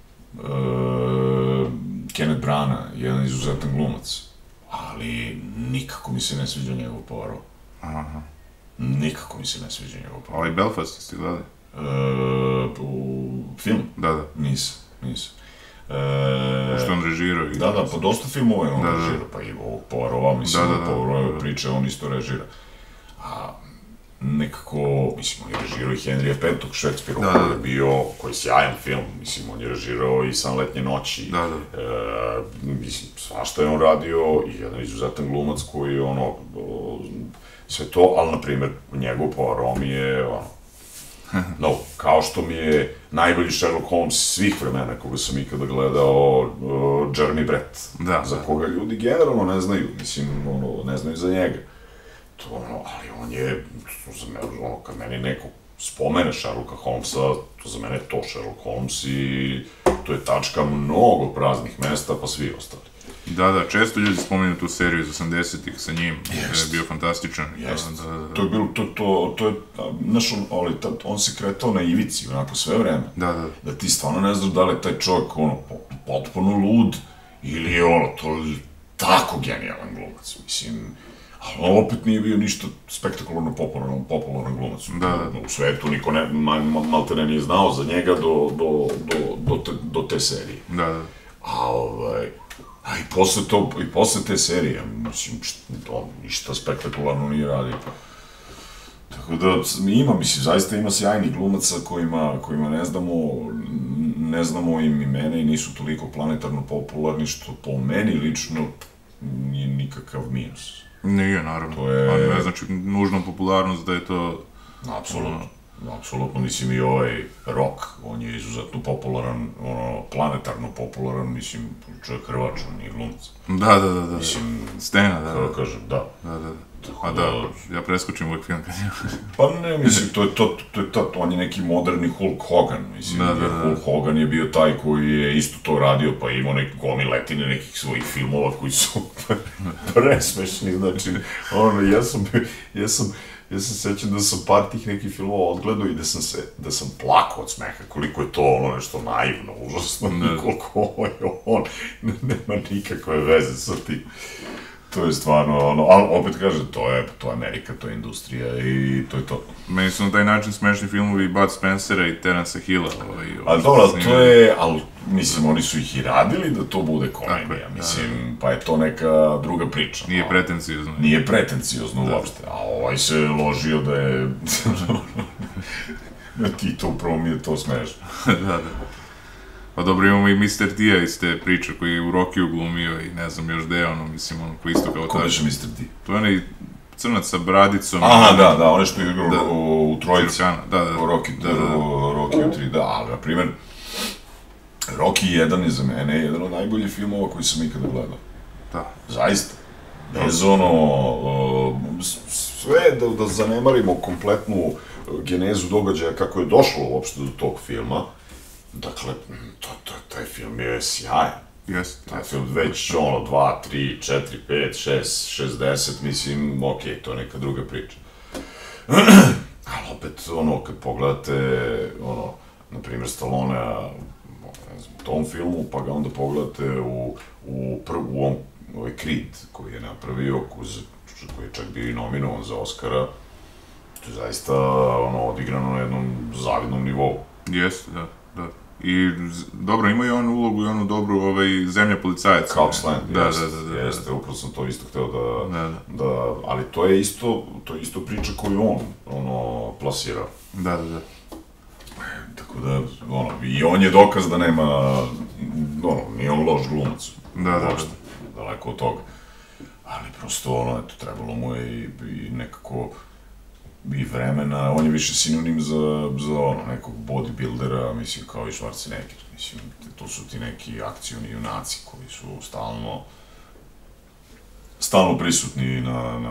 Kenneth Branagh jedan izuzetan glumac, ali nikako mi se ne sviđa njegov Poirot. Nikako mi se ne sviđa njegov Poirot. Ali Belfast jeste gledali? Film? Da. Nisam. Što on režirao? Da, pa dosta filmova je on režirao, pa i ovog Poirova, mislim, Poirove priče on isto režira. A nekako, mislim, on je režirao i Henrya V. Šekspira, koji je sjajan film, mislim, on je režirao i San letnje noći, mislim, svašta je on radio i jedan izuzetan glumac koji je, sve to, ali, na primjer, njegov Poirot mi je, kao što mi je najbolji Sherlock Holmes svih vremena koga sam ikada gledao, Jeremy Brett, za koga ljudi generalno ne znaju, mislim, ne znaju za njega. Ali on je, kad meni neko spomene Sherlocka Holmesa, to za mene je to Sherlock Holmes i to je tačka mnogo praznih mesta, pa svi ostali. Da, često ljudi spomenu tu seriju iz 80-ih sa njim, je bio fantastičan. To je bilo, to je, znaš, on se kretao na ivici, onako, sve vreme. Da ti stvarno ne znaš da li je taj čovjek, potpuno lud, ili je, tako genijalan glumac, mislim. Ali on opet nije bio ništa spektakularno popularan glumac. U svetu niko maltene nije znao za njega do te serije. A i posle te serije, mislim, on ništa spektakularno nije radio. Tako da zaista ima sjajnih glumaca kojima ne znamo im imena i nisu toliko planetarno popularni, što po meni lično nije nikakav minus. Nije, naravno, ali ne znači nužno popularnost da je to... Apsolutno, mislim i ovaj Rock, on je izuzetno popularan, planetarno popularan, mislim, čovjek Hrvač, on nije glumac. Da, mislim, Stena, da. Kako kažem, da. A da, ja preskočim uvijek film kad je... Pa ne, mislim, on je neki moderni Hulk Hogan, mislim, Hulk Hogan je bio taj koji je isto to radio, pa imao gomiletine nekih svojih filmova koji su presmešni, znači, ja se sećam da sam par tih nekih filmova odgledao i da sam plakao od smeha, koliko je to nešto naivno, užasno, koliko je on, nema nikakve veze sa tim. To je stvarno, ali opet kaže, to je Amerika, to je industrija i to je to. Meni su na taj način smešni filmovi Bud Spencera i Terencea Hilla. Ali dobro, to je, ali mislim, oni su ih i radili da to bude komedija, mislim, pa je to neka druga priča. Nije pretencijozno. Nije pretencijozno uopšte, a ovaj se ložio da je... I to upravo mi je to smešno. Da. Pa dobro, imamo i Mr. T-a iz te priče koji je u Rockiju glumio i ne znam još gde je ono, mislim, ono ko isto kao Ko beše Mr. T? To je onaj crnac sa bradicom. Aha, da, ono što je igrao u Trojici. Da. Rocky u 3, da, ali, na primjer, Rocky 1 je za mene jedan od najboljih filmova koji sam ikada gledao. Da. Zaista. Bez sve da zanemarimo kompletnu genezu događaja kako je došlo uopšte do tog filma. Dakle, taj film je sjajan. Jeste. Taj film već, 2, 3, 4, 5, 6, 60, mislim, okej, to je neka druga priča. Ali opet, kad pogledate, na primjer, Stallonea, u tom filmu, pa ga onda pogledate u ovaj Creed koji je napravio, koji je čak bio i nominovan za Oscara, to je zaista, odigrano na jednom zavidnom nivou. Jeste, da. I dobro, ima i onu ulogu i onu dobru Zemlja policajaca. Cops Land, jeste, upravo sam to isto hteo da, ali to je isto priča koju on plasirao. Da. Tako da, i on je dokaz da nema, nije on loš glumac. Da. Daleko od toga. Ali prosto, trebalo mu je i nekako i vremena, on je više sinonim za nekog bodybuildera, mislim, kao i Schwarzenegger, mislim, to su ti neki akcioni junaci koji su stalno prisutni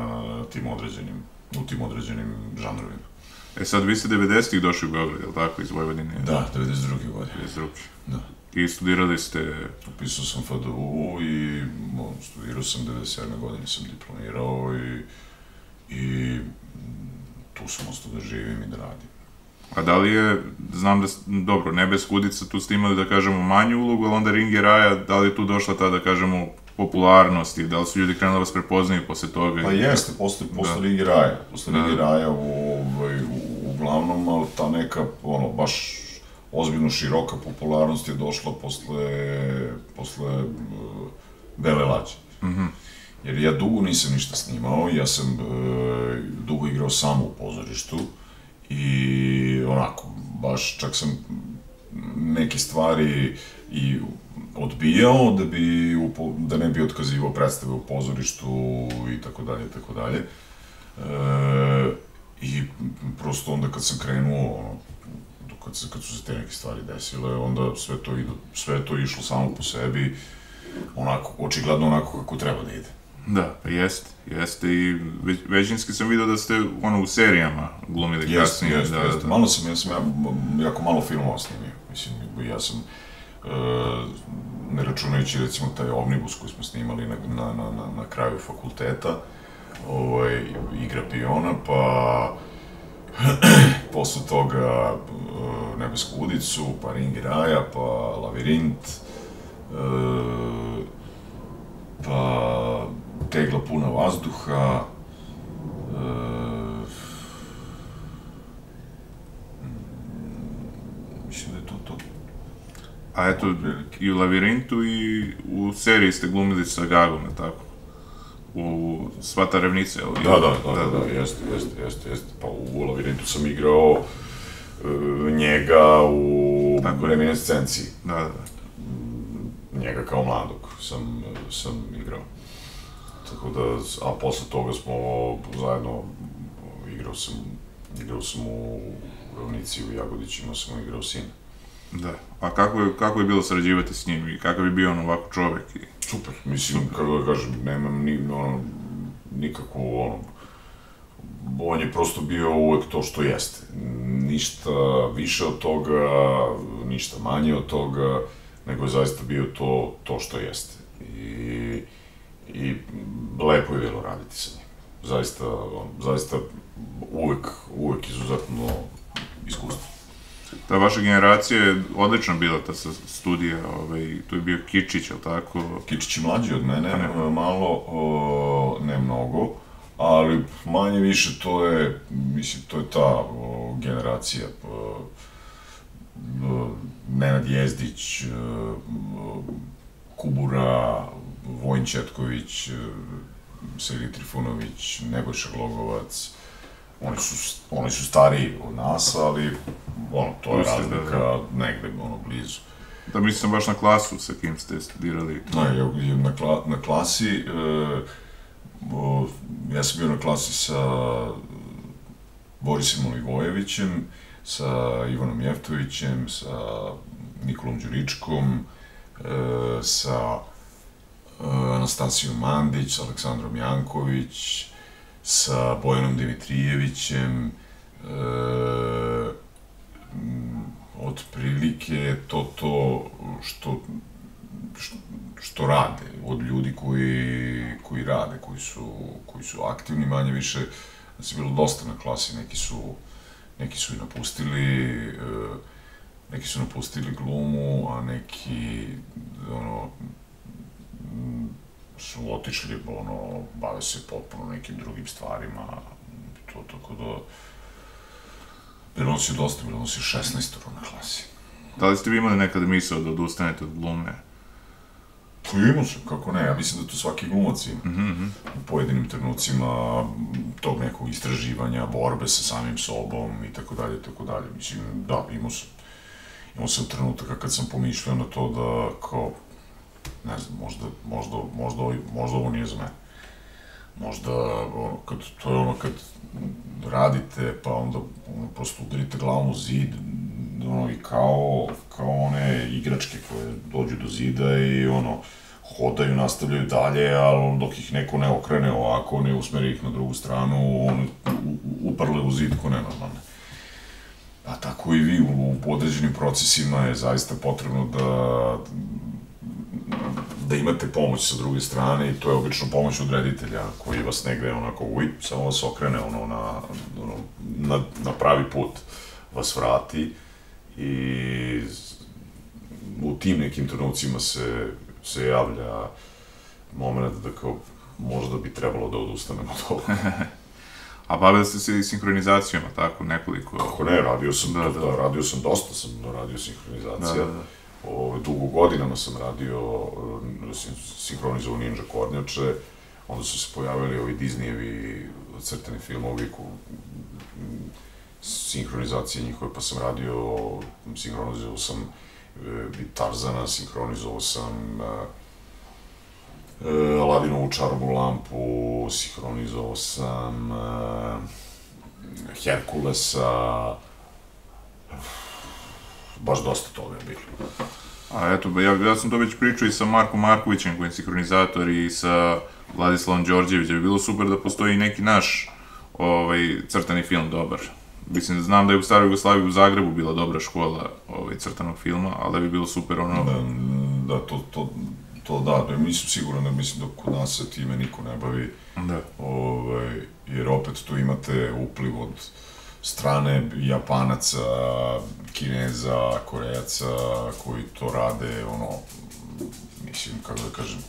u tim određenim žanrovima. Sad, vi ste 90-ih došli u Beograd, je li tako, iz Vojvodine? Da, 92. godine. 92. Da. I studirali ste... Upisao sam FDU i studirao sam 97. godine, sam diplomirao i tu sam ostao da živim i da radim. A da li je, znam da, dobro, Nebeska udica, tu ste imali, da kažemo, manju ulogu, ali onda Ringe Raja, da li je tu došla ta, da kažemo, popularnost i da li su ljudi krenuli vas prepoznaju posle toga? Pa jeste, posle Ringe Raja. Posle Ringe Raja, uglavnom, ali ta neka, baš ozbiljno široka popularnost je došla posle Bele lađe. Jer ja dugo nisam ništa snimao, ja sam dugo igrao samo u pozorištu i baš čak sam neke stvari i odbijao da ne bi otkazivao predstave u pozorištu i tako dalje. I prosto onda kad sam krenuo, kad su se te neke stvari desile, onda sve je to išlo samo po sebi, očigledno onako kako treba da ide. Da, pa jeste i većinski sam vidio da ste u serijama glumili kasnije. Jeste. Ja sam jako malo filmova snimio. Mislim, ja sam, ne računajući recimo taj Omnibus koji smo snimali na kraju fakulteta, Igra piona, pa posle toga Nebesku udicu, pa Ringe Raja, pa Lavirint, pa Tegla puna vazduha, mislim da je to. A eto, i u Lavirintu i u seriji ste glumili sa Gagom, je tako? U Svata Revnica, ili? Da, jeste. Pa u Lavirintu sam igrao njega u Reminiscenciji. Da. Njega kao mladog sam igrao. Tako da, a posle toga smo zajedno, igrao sam u Ravnici, u Jagodićima sam igrao sina. Da, a kako je bilo sarađivati s njim i kakav je bio on ovako čovek? Super, mislim, kako da kažem, nemam nikakvu, on je prosto bio uvek to što jeste. Ništa više od toga, ništa manje od toga, nego je zaista bio to što jeste. I lepo je bilo raditi sa njim. Zaista uvek izuzetno iskustvo. Ta vaša generacija je odlično bila, ta studija, tu je bio Kičić, jel' tako? Kičić je mlađi od mene, malo, ne mnogo, ali manje više to je, mislim, to je ta generacija. Nenad Jezdić, Kubura, Vojin Četković, Sergej Trifunović, Nebojša Glogovac, oni su stariji od nas, ali, to je razlika negde, blizu. Da, mislim baš na klasu sa kim ste studirali. Na klasi, ja sam bio na klasi sa Borisom Olivojevićem, sa Ivanom Jeftovićem, sa Nikolom Đuričkom, sa Anastasijom Mandić, sa Aleksandrom Janković, sa Bojanom Dimitrijevićem, otprilike to što rade, od ljudi koji rade, koji su aktivni, manje više, nas je bilo dosta na klasi, neki su i napustili glumu, a neki, su otišli, bave se potpuno nekim drugim stvarima, tako da, bilo nas je dosta, bilo nas je 16 na klasi. Da li ste vi imali nekada misao da odustanete od glume? Pa imao sam, kako ne, ja mislim da to svaki glumac ima. U pojedinim trenucima tog nekog istraživanja, borbe sa samim sobom i tako dalje, tako dalje. Mislim, da, imao sam. Imao sam trenutaka kad sam pomišljao na to da, kao, ne znam, možda ovo nije za mene. Možda, to je kad radite, pa onda prosto udarite glavom u zid, i kao one igračke koje dođu do zida i hodaju, nastavljaju dalje, ali dok ih neko ne okrene ovako, ne usmeri ih na drugu stranu, uprle u zid ko nenormalne. A tako i vi u određenim procesima je zaista potrebno da imate pomoć sa druge strane i to je obično pomoć od reditelja koji vas negde samo vas okrene na pravi put, vas vrati i u tim nekim trenucima se javlja moment da kao možda bi trebalo da odustanemo od toga. A bavili ste se i sinhronizacijom, tako, nekoliko? Kako ne, radio sam dosta, sam radio sinhronizacija. Dugo godinama sam radio sinhronizovan Ninja kornjače, onda su se pojavili ovi Disneyevi crtani filmovi, sinhronizacije njihove, pa sam radio, sinhronizovao sam Tarzana, sinhronizovao sam Aladinovu čarobnu lampu, sinhronizovao sam Herkulesa, baš dosta toga je bilo. A eto, ja sam to već pričao i sa Markom Markovićem, koji je sinhronizator, i sa Vladislavom Đorđevićem. Bi bilo super da postoji neki naš crtani film dobar. Mislim, znam da je u Staroj Jugoslaviji u Zagrebu bila dobra škola crtanog filma, ali da bi bilo super Da, to da, nisam siguran da mislim da kod nas se time niko ne bavi. Da. Jer opet tu imate upliv od strane Japanaca, Kineza, Korejaca, koji to rade, mislim, kako da kažem,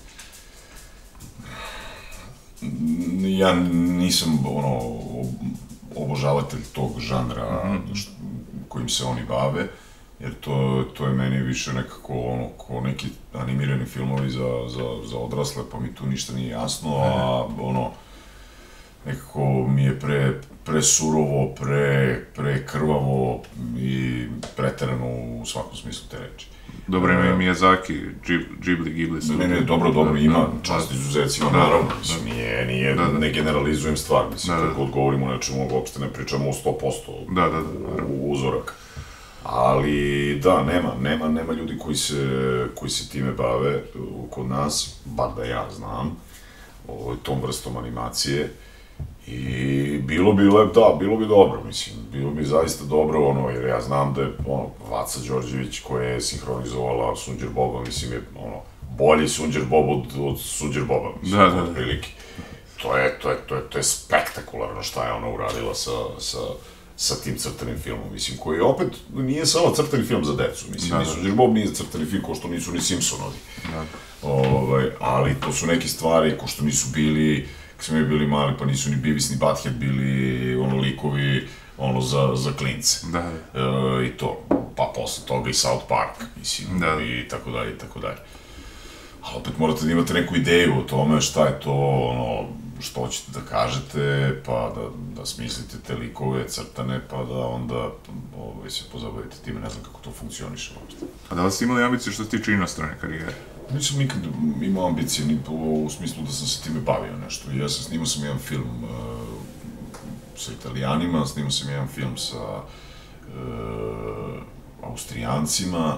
ja nisam, obožavatelj tog žanra kojim se oni bave, jer to je meni više nekako, ko neki animirani filmovi za odrasle, pa mi tu ništa nije jasno, a nekako mi je pre surovo, pre krvavo i preterano u svakom smislu te reči. Dobro, ima i Miyazaki, Ghibli. Ne, dobro, ima čast izuzecima, naravno, mislim, ne generalizujem stvar, mislim, kad god govorimo o nečemu, uopšte ne pričamo o 100% uzorak. Ali, da, nema ljudi koji se time bave kod nas, bar da ja znam, tom vrstom animacije. I bilo bi dobro, mislim, bilo bi zaista dobro, jer ja znam da je, Vaca Đorđević koja je sinhronizovala Sunđer Boba, mislim, je, bolji Sunđer Bob od Sunđer Boba, mislim, od prilike. To je spektakularno šta je ona uradila sa tim crtanim filmom, mislim, koji opet nije samo crtani film za decu, mislim, jer Bob nije crtani film ko što nisu ni Simpsonovi. Ali to su neke stvari ko što nisu bili, kad smo mi bili mali, pa nisu ni Beavis ni Butthead bili likovi za klince. I to, pa posle toga i South Park, mislim, i tako dalje, i tako dalje. Ali opet morate da imate neku ideju o tome šta je to, što hoćete da kažete, pa da smislite te likove crtane, pa da onda se pozabavite time, ne znam kako to funkcioniše uopšte. A da li ste imali ambicije što se tiče inostrane karijere? Nisam nikad imao ambicije, ni u smislu da sam se time bavio nešto. Ja snimao sam jedan film sa Italijanima, snimao sam jedan film sa Austrijancima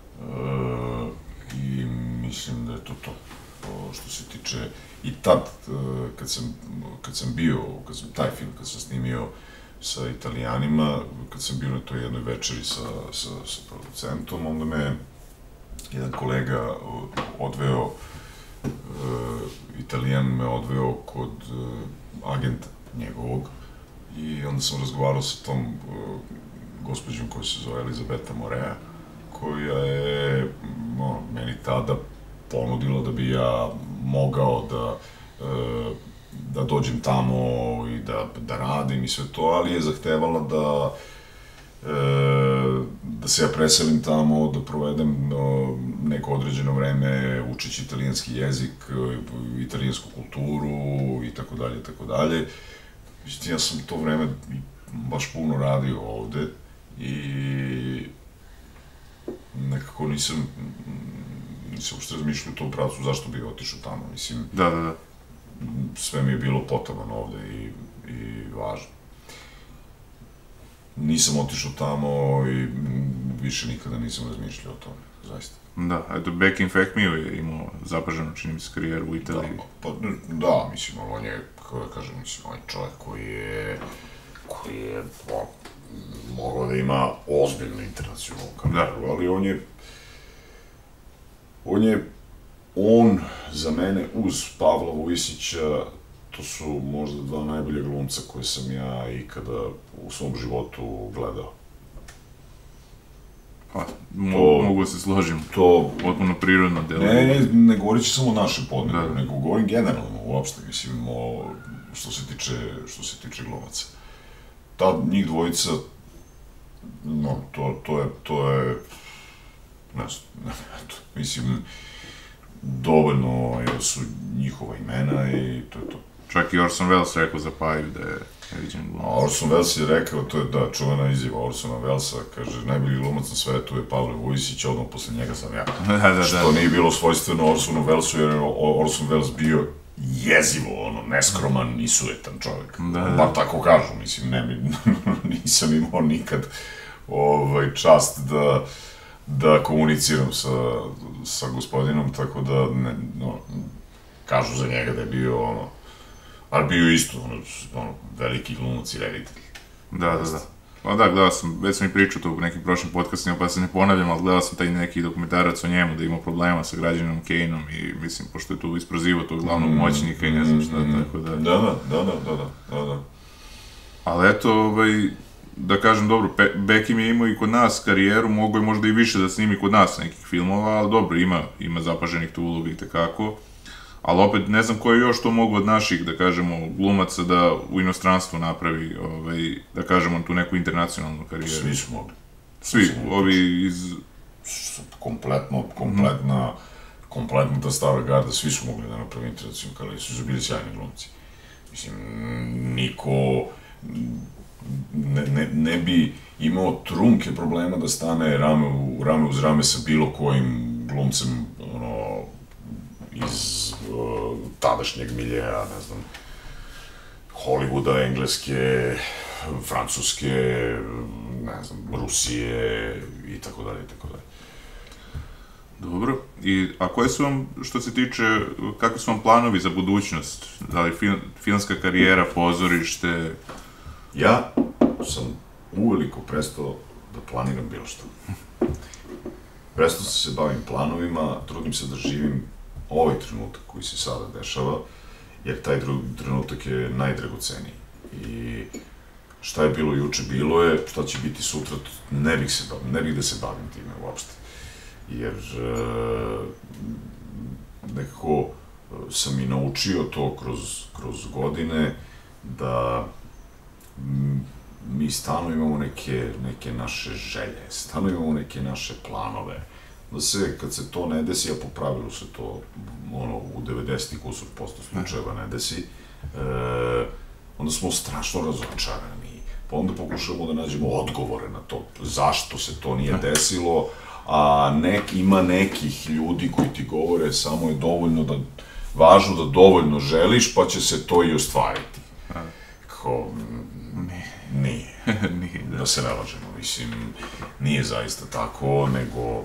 i mislim da je to to. Što se tiče, i tad, kad sam taj film, kad sam snimio sa Italijanima, kad sam bio na toj jednoj večeri sa producentom, onda me jedan kolega odveo, Italijan me odveo kod agenta njegovog i onda sam razgovarao sa tom gospođom koja se zove Elizabeta Morea, koja je meni tada ponudila da bi ja mogao da dođem tamo i da radim i sve to, ali je zahtevala da se ja preselim tamo, da provedem neko određeno vreme učeći italijanski jezik, italijansku kulturu i tako dalje, i tako dalje. Ja sam to vreme baš puno radio ovde i nekako nisam uopšte razmišljao u tom pravcu zašto bih otišao tamo, mislim. Da. Sve mi je bilo potaman ovde i važno. Nisam otišao tamo i više nikada nisam razmišljao o tome, zaista. Da, eto, Beck in Fact Me je imao zapaženu, čini mi se, karijeru u Italiji. Da, mislim, on je, kako da kažem, mislim, on je čovjek koji je mogao da ima ozbiljnu internacionalnu karijeru, ali on za mene, uz Pavla Vujisića, to su možda dva najbolja glumca koje sam ja ikada u svom životu gledao. Pa, mogu se složim. To potpuno prirodno delo. Ne govorit ću samo o našem podnebu, nego govorim generalno uopšte, mislim, što se tiče glumaca. Njih dvojica, to je, ne znam, mislim, dovoljno su njihova imena i to je to. Čak i Orson Welles rekao za Paju da je neviđen glumac. Orson Welles je rekao, to je čuvena izjava Orsona Wellesa, kaže, najbolji glumac na svetu je Pavle Vujisić, odmah posle njega sam ja. Što nije bilo svojstveno Orsonu Wellesu, jer je Orson Welles bio jezivo, neskroman i sujetan čovjek. Bar tako kažu, mislim, nisam imao nikad čast da komuniciram sa gospodinom, tako da, kažu za njega da je bio, ali bio isto, veliki glumac i reditelj. Da. Pa da, gledao sam, već sam i pričao to u nekim prošlim podcastima, pa se ne ponavljam, ali gledao sam taj neki dokumentarac o njemu, da ima problema sa građaninom Kaneom i, mislim, pošto je tu isprozivao tog glavnog moćnika i ne znam šta, tako da... Da. Ali eto, da kažem, dobro, Beck im je imao i kod nas karijeru, mogo je možda i više da snimi kod nas nekih filmova, ali dobro, ima zapaženih tu uloga i tekako. Ali opet, ne znam ko je još to mogu od naših, da kažemo, glumaca da u inostranstvu napravi, da kažemo, tu neku internacionalnu karijeru. Svi su mogli. Svi, ovi iz... Kompletna ta stara garda, svi su mogli da napravi internacionalnu karijeru, svi su bili sjajni glumci. Mislim, niko ne bi imao trunke problema da stane rame uz rame sa bilo kojim glumcem, iz tadašnjeg miljeja, ne znam, Hollywooda, Engleske, Francuske, ne znam, Rusije i tako dalje, i tako dalje. Dobro, a koje su vam, što se tiče, kakvi su vam planovi za budućnost? Da li filmska karijera, pozorište? Ja sam uveliko prestao da planiram bilo što. Prestao sam se bavim planovima, trudim se da živim ovaj trenutak koji se sada dešava, jer taj trenutak je najdragoceniji. I šta je bilo juče, bilo je, šta će biti sutra, ne bih da se bavim time uopšte. Jer nekako sam i naučio to kroz godine, da mi stalno imamo neke naše želje, stalno imamo neke naše planove, da se, kad se to ne desi, a po pravilu se to, u 90% slučajeva ne desi, onda smo strašno razočarani, pa onda pokušamo da nađemo odgovore na to, zašto se to nije desilo, a ima nekih ljudi koji ti govore samo je dovoljno da, važno da dovoljno želiš, pa će se to i ostvariti. Kao, nije. Da se ne lažemo, mislim, nije zaista tako, nego,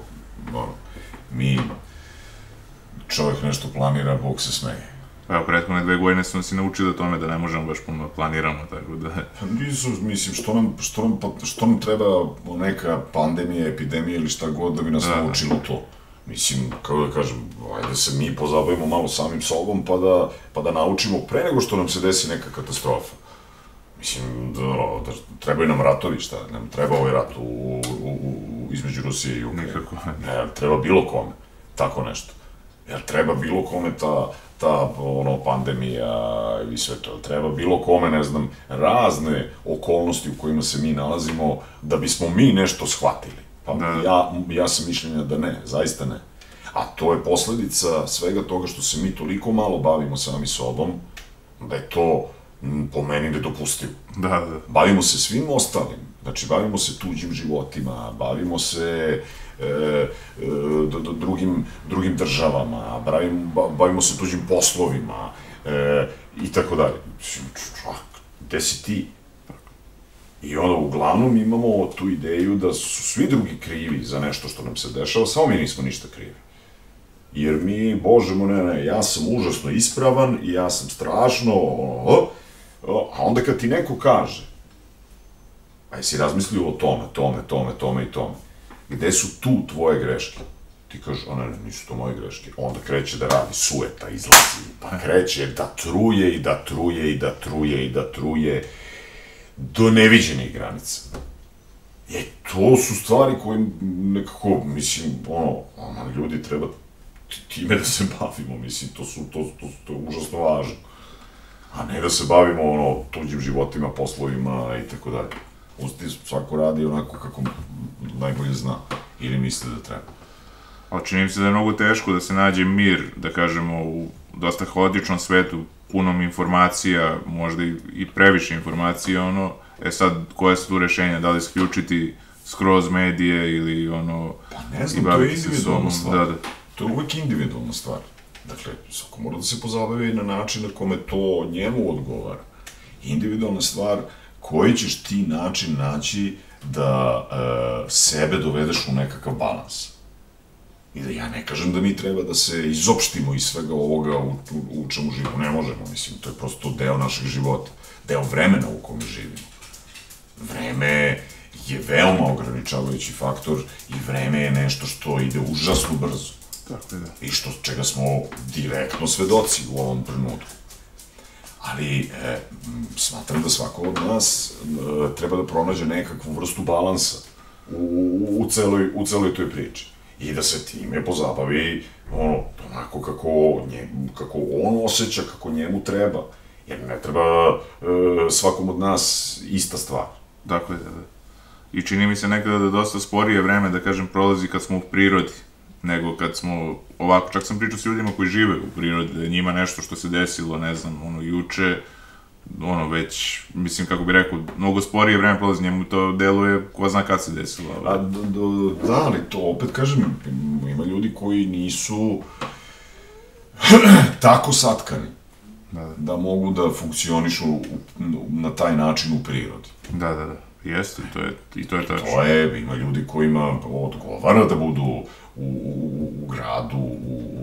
čovjek nešto planira, Bog se smeje. Evo, prethodne 2 godine smo se naučili o tome da ne možemo baš puno planiramo, tako da... Nisu, mislim, što nam treba neka pandemija, epidemija ili šta god da bi nas naučilo to. Mislim, kako da kažem, ajde se mi pozabavimo malo samim sobom pa da naučimo pre nego što nam se desi neka katastrofa. Mislim, trebaju nam ratovi, šta, nam treba ovaj rat između Rusije i Ukrajine. Nikako. Ne, treba bilo kome, tako nešto. Jer treba bilo kome ta pandemija i sve to. Treba bilo kome, ne znam, razne okolnosti u kojima se mi nalazimo da bismo mi nešto shvatili. Pa ja sam mišljenja da ne, zaista ne. A to je posledica svega toga što se mi toliko malo bavimo sami sobom, da je to po meni nedopustivo. Bavimo se svim ostalim, znači bavimo se tuđim životima, bavimo se drugim državama, bavimo se tuđim poslovima i tako dalje. Gde si ti? I onda uglavnom imamo tu ideju da su svi drugi krivi za nešto što nam se dešava, samo mi nismo ništa krivi. Jer mi, bože mu, ne, ja sam užasno ispravan i ja sam strašno, a onda kad ti neko kaže, aj si razmislio o tome i tome, gde su tu tvoje greške? Ti kažeš, a ne, nisu to moje greške. Onda kreće da radi sueta, izlazi, pa kreće da truje i da truje i da truje i da truje do neviđenih granica. To su stvari koje nekako, mislim, ljudi treba time da se bavimo, mislim, to je užasno važno. A ne da se bavimo tuđim životima, poslovima i tako dalje. Svako radi onako kako najbolje zna ili misli da treba. Ali čini mi se da je mnogo teško da se nađe mir, da kažemo, u dosta haotičnom svetu, punom informacija, možda i previše informacija, sad, koje su tu rešenja, da li isključiti skroz medije ili Pa ne znam, to je individualna stvar. To je uvek individualna stvar. Dakle, svako mora da se pozabavi na način na kome to njemu odgovara. Individualna stvar, koji ćeš ti način naći da sebe dovedeš u nekakav balans. I da ja ne kažem da mi treba da se izopštimo iz svega ovoga u čemu živimo. Ne možemo, mislim, to je prosto deo našeg života, deo vremena u kome živimo. Vreme je veoma ograničavajući faktor i vreme je nešto što ide užasno brzo. I čega smo direktno svedoci u ovom trenutku. Ali smatram da svako od nas treba da pronađe nekakvu vrstu balansa u celoj toj priči. I da se time pozabavi onako kako on osjeća, kako njemu treba. Jer ne treba svakom od nas ista stvar. Dakle, i čini mi se nekada da dosta sporije vreme, da kažem, prolazi kad smo u prirodi, nego kad smo ovako, čak sam pričao s ljudima koji žive u prirodi, da je njima nešto što se desilo, ne znam, juče, već, mislim, kako bih rekao, mnogo sporije vreme prolazi, njemu to deluje, ko zna kad se desilo. Da, ali to, opet kažem, ima ljudi koji nisu tako satkani da mogu da funkcionišu na taj način u prirodi. Da, jeste, i to je tačno. To je, ima ljudi kojima odgovara da budu u gradu,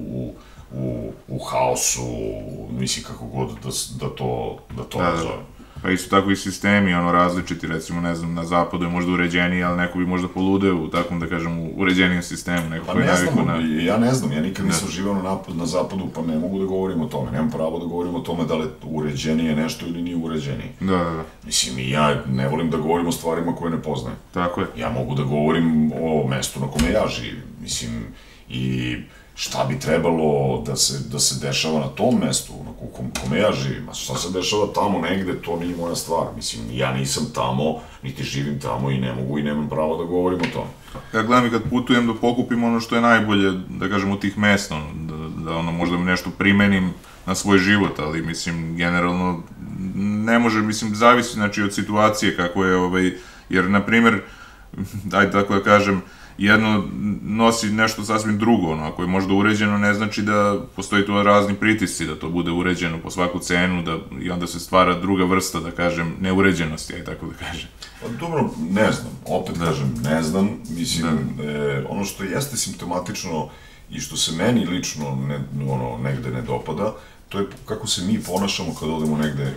u haosu, mislim kako god da to nazovem. Pa isto tako i sistemi, različiti, recimo, ne znam, na zapadu je možda uređeniji, ali neko bi možda poludeo u takvom, da kažem, uređenijem sistemu, neko koji je navikao na... Ja ne znam, ja nikad nisam živeo na zapadu, pa ne mogu da govorim o tome, nemam pravo da govorim o tome da li je uređenije nešto ili nije uređenije. Da. Mislim, i ja ne volim da govorim o stvarima koje ne poznajem. Tako je. Ja mogu da govorim o mestu na kome ja živim, mislim, i šta bi trebalo da se dešava na tom mestu, u kome ja živim, a šta se dešava tamo negde, to nije moja stvar, mislim, ja nisam tamo, niti živim tamo i ne mogu i nemam pravo da govorim o tome. Ja gledam i kad putujem da pokupim ono što je najbolje, da kažem, od tih mesta, da možda nešto primenim na svoj život, ali, mislim, generalno, ne može, mislim, zavisi, znači, od situacije kako je, jer, na primer, ajde tako da kažem, jedno nosi nešto sasvim drugo, ako je možda uređeno, ne znači da postoji tu razni pritisci, da to bude uređeno po svaku cenu, i onda se stvara druga vrsta, da kažem, neuređenosti, aj tako da kažem. Pa dobro, ne znam, opet kažem, ne znam, mislim, ono što jeste simptomatično i što se meni lično negde ne dopada, to je kako se mi ponašamo kad odemo negde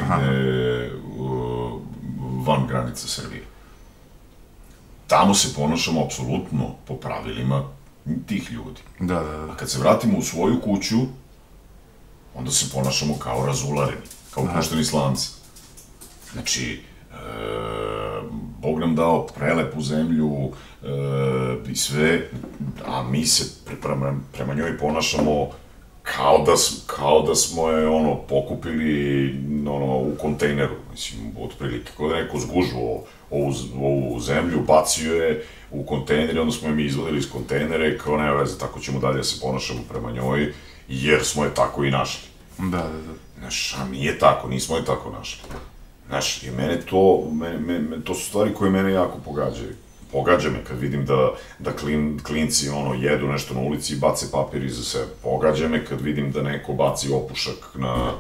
van granica Srbije. Tamo se ponašamo apsolutno po pravilima tih ljudi. Da. A kad se vratimo u svoju kuću, onda se ponašamo kao razulareni, kao pušteni slanci. Znači, Bog nam dao prelepu zemlju i sve, a mi se prema njoj ponašamo kao da smo je, pokupili, u kontejneru, mislim, otprilike, kao da neko zgužvao ovu zemlju, bacio je u kontejner i onda smo je mi izvadili iz kontejnera i kao nema veze, tako ćemo dalje da se ponašamo prema njoj, jer smo je tako i našli. Da. Znaš, a nije tako, nismo je tako našli. Znaš, i mene to su stvari koje mene jako pogađaju. Pogađa me kad vidim da klinci jedu nešto na ulici i bace papir iza sebe. Pogađa me kad vidim da neko baci opušak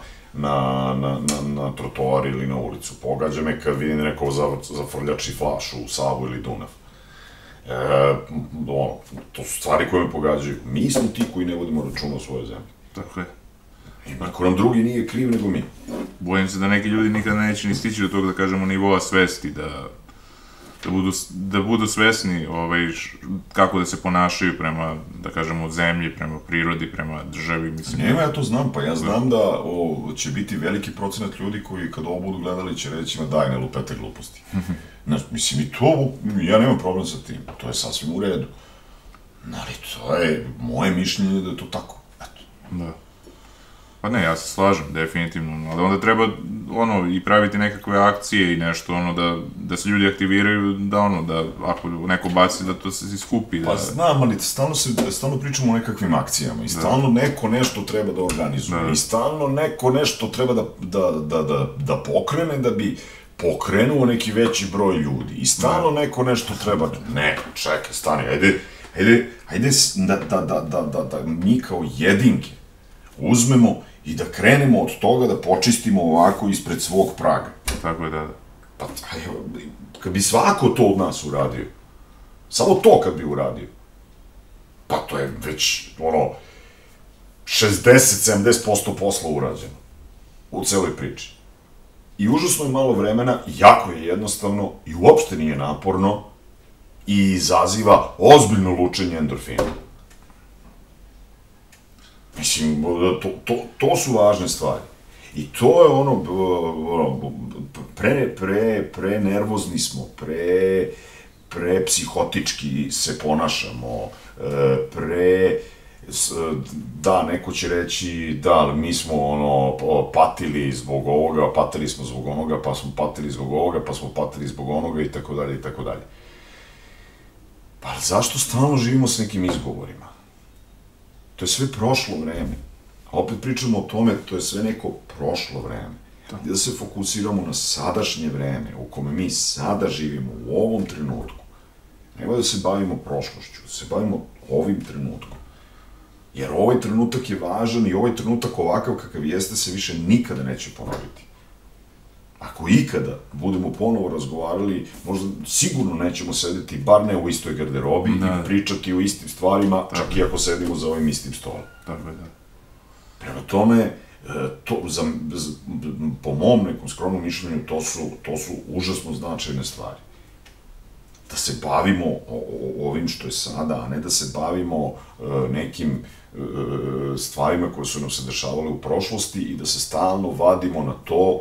na trotoar ili na ulicu. Pogađa me kad vidim da neko zafrljači flašu u Savu ili Dunav. To su stvari koje me pogađaju. Mi smo ti koji ne vodimo računa o svojoj zemlji. Tako je. I niko nam drugi nije kriv nego mi. Bojim se da neki ljudi nikada neće ni stići do toga, da kažemo, nivoa svesti, da budu svesni kako da se ponašaju prema, da kažemo, zemlji, prema prirodi, prema državi, mislim. Nema, ja to znam, pa ja znam da će biti veliki procenat ljudi koji kad ovo budu gledali će reći, daj, ne lupete gluposti. Mislim, i to, ja nemam problem sa tim, to je sasvim u redu. Ali to je moje mišljenje da je to tako, eto. Da. Pa ne, ja se slažem, definitivno, ali onda treba, i praviti nekakve akcije i nešto, da se ljudi aktiviraju, da ako neko baci, da to se iskupi. Pa znam, ali stalno pričamo o nekakvim akcijama i stalno neko nešto treba da organizuje i stalno neko nešto treba da pokrene da bi pokrenuo neki veći broj ljudi i stalno neko nešto treba, ne, čekaj, stani, ajde da mi kao jedinke uzmemo i da krenemo od toga da počistimo ovako ispred svog praga. Tako je, da. Pa, kad bi svako to od nas uradio, samo to kad bi uradio, pa to je već, 60-70% posla urađeno u celoj priči. I užasno je malo vremena, jako je jednostavno i uopšte nije naporno i izaziva ozbiljno lučenje endorfina. Mislim, to su važne stvari. I to je pre nervozni smo, pre psihotički se ponašamo, da, neko će reći, da, ali mi smo, patili zbog ovoga, patili smo zbog onoga, pa smo patili zbog ovoga, pa smo patili zbog onoga, i tako dalje, i tako dalje. Pa zašto stalno živimo s nekim izgovorima? To je sve prošlo vreme. A opet pričamo o tome, to je sve neko prošlo vreme. Da se fokusiramo na sadašnje vreme, u kome mi sada živimo, u ovom trenutku. Nema da se bavimo prošlošću, da se bavimo ovim trenutkom. Jer ovaj trenutak je važan i ovaj trenutak ovakav kakav jeste se više nikada neće ponoviti. Ako ikada budemo ponovo razgovarali, možda sigurno nećemo sedeti, bar ne u istoj garderobi, i pričati o istim stvarima, čak i ako sedimo za ovim istim stolom. Tako je, da. Prema tome, po mom nekom skromnom mišljenju, to su užasno značajne stvari. Da se bavimo ovim što je sada, a ne da se bavimo nekim stvarima koje su nam se dešavale u prošlosti i da se stalno vadimo na to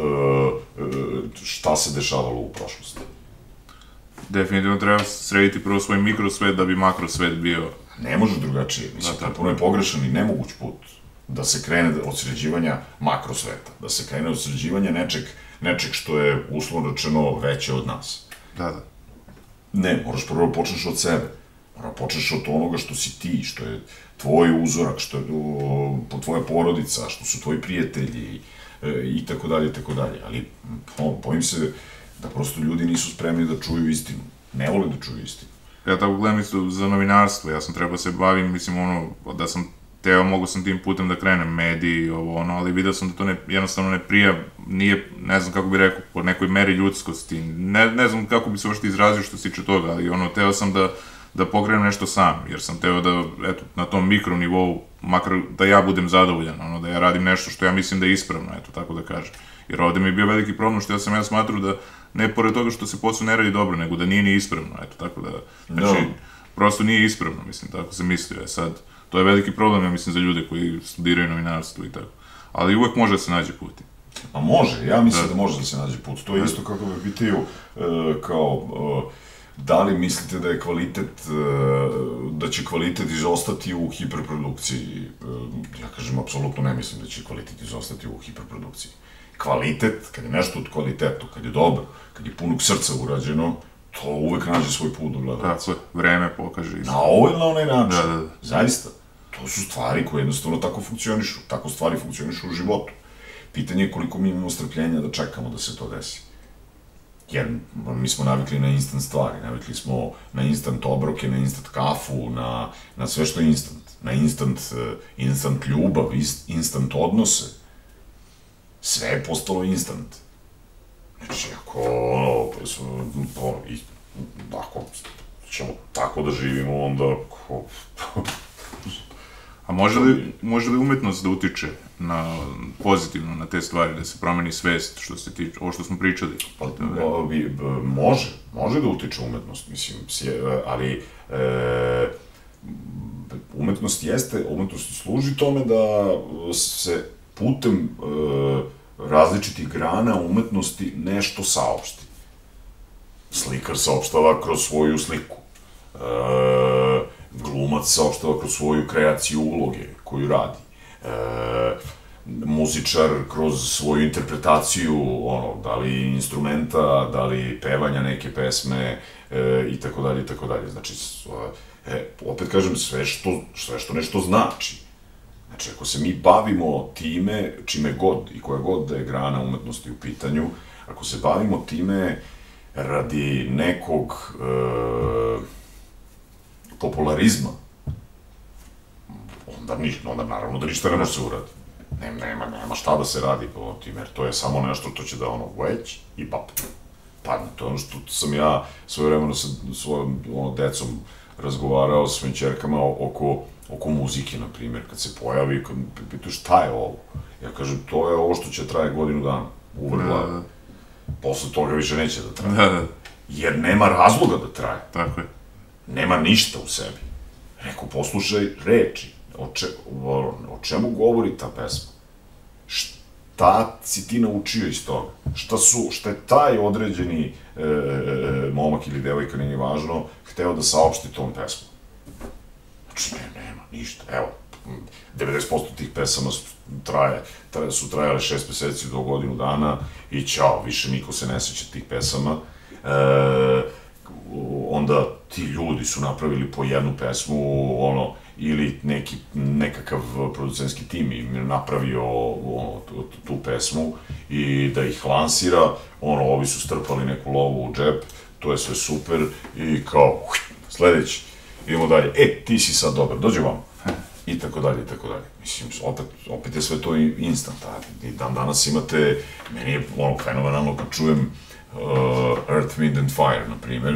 šta se dešavalo u prošlosti. Definitivno treba srediti prvo svoj mikrosvet da bi makrosvet bio... Ne može drugačije, mislim, potpuno je pogrešan i nemoguć put da se krene od sređivanja makrosveta, da se krene od sređivanja nečeg što je uslovno rečeno veće od nas. Da. Ne, moraš prvo počneš od sebe. Moraš počneš od onoga što si ti, što je tvoj uzorak, što je tvoja porodica, što su tvoji prijatelji i tako dalje, i tako dalje. Ali bojim se da prosto ljudi nisu spremni da čuju istinu. Ne vole da čuju istinu. Ja tako gledam isto za novinarstvo. Ja sam trebao se bavim, mislim, da sam teo, mogu sam tim putem da krenem mediji, ali vidio sam da to jednostavno ne prija, nije, ne znam kako bi rekao, po nekoj meri ljudskosti. Ne znam kako bi se uopšte izrazio što se tiče toga, ali teo sam da pokrenem nešto sam, jer sam teo da, eto, na tom mikronivou, makar da ja budem zadovoljan, da ja radim nešto što ja mislim da je ispravno, eto, tako da kažem. Jer ovde mi je bio veliki problem što ja smatruo da, ne pored toga što se posao ne radi dobro, nego da nije ni ispravno, eto, tako da, znači, prosto nije ispravno, mislim, tako se mislio, sad, to je veliki problem, ja mislim, za ljude koji studiraju novinarstvo i tako. Ali uvek može da se nađe put. A može, ja mislim da može da se nađe put. To je isto kako me pitaju, kao, da li mislite da je kvalitet, da će kvalitet izostati u hiperprodukciji? Ja kažem, apsolutno ne mislim da će kvalitet izostati u hiperprodukciji. Kvalitet, kad je nešto od kvalitetu, kad je dobro, kad je punog srca urađeno, to uvek nađe svoj put do gledalaca. Tako je, vreme pokaže isto. Na ovaj ili na onaj način. Zaista. To su stvari koje jednostavno tako funkcionišu. Tako stvari funkcionišu u životu. Pitanje je koliko mi imamo strpljenja da čekamo da se to desi. Jer mi smo navikli na instant stvari. Navikli smo na instant obroke, na instant kafu, na sve što je instant. Na instant ljubav, instant odnose. Sve je postalo instant. Znači, ako ćemo tako da živimo, onda... A može li umetnost da utiče pozitivno na te stvari, da se promeni svest, što se tiče, ovo što smo pričali? Može da utiče umetnost, mislim, ali umetnost služi tome da se putem različitih grana umetnosti nešto saopšti. Slikar saopštava kroz svoju sliku. Glumac saopštava kroz svoju kreaciju uloge koju radi. Muzičar kroz svoju interpretaciju, da li instrumenta, da li pevanja neke pesme, i tako dalje, i tako dalje. Znači, opet kažem, sve što nešto znači. Znači, ako se mi bavimo time, čime god i koja god da je grana umetnosti u pitanju, ako se bavimo time radi nekog popularizma, onda naravno da ništa ne može se uradi. Nema šta da se radi po tim, jer to je samo nešto što će da već i padne. To je ono što sam ja svoje vremeno sa svojom decom razgovarao sa svojim ćerkama oko muzike, na primjer, kad se pojavi, kad me pitaju šta je ovo, ja kažem, to je ovo što će traje godinu dana, uvrh glave. Posle toga više neće da traje. Jer nema razloga da traje. Tako je. Nema ništa u sebi. Rekao, poslušaj reči, o čemu govori ta pesma? Šta si ti naučio iz toga? Šta je taj određeni momak ili devojka, nije važno, hteo da saopšti tom pesmom? Znači, nema ništa. Evo, 90% tih pesama su trajale 6 meseci do godinu dana i ćao, više niko se ne seća tih pesama. Onda ti ljudi su napravili po jednu pesmu, ili nekakav producentski tim im je napravio tu pesmu i da ih lansira, ovi su strpali neku lovu u džep, to je sve super i kao, sledeći, idemo dalje, ti si sad dobar, dođi vam, i tako dalje, i tako dalje. Mislim, opet je sve to instant, i dan danas imate, meni je fenomenalno kad čujem Earth, Wind and Fire, na primer,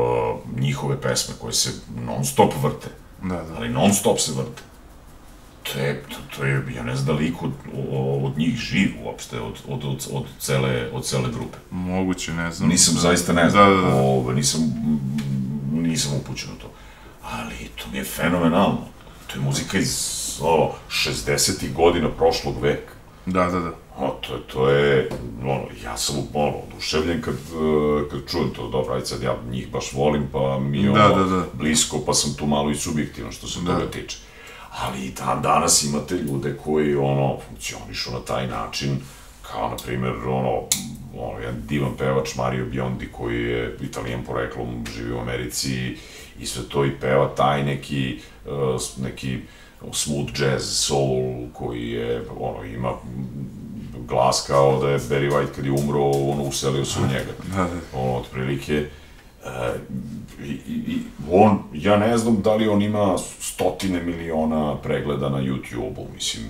njihove pesme koje se non stop vrte, ali non stop se vrte. to je, ja ne znam da li iko od njih živ uopšte, od cele grupe. Moguće, ne znam. Nisam zaista ne znam, Da. nisam upućen u to. Ali to mi je fenomenalno. To je muzika iz 60. godina prošlog veka. Da. To je, ja sam oduševljen kad čujem to, dobro, ajde sad ja njih baš volim, pa mi je blisko, pa sam tu malo i subjektivan što se toga tiče. Ali i danas imate ljude koji, funkcionišu na taj način, kao, na primjer, jedan divan pevač Mario Biondi, koji je Italijan poreklom, živi u Americi, i sve to i peva taj neki smooth jazz, soul, koji je, ima glas kao da je Barry White kad je umro, uselio se u njega. Otprilike, ja ne znam da li on ima stotine miliona pregleda na YouTube-u, mislim,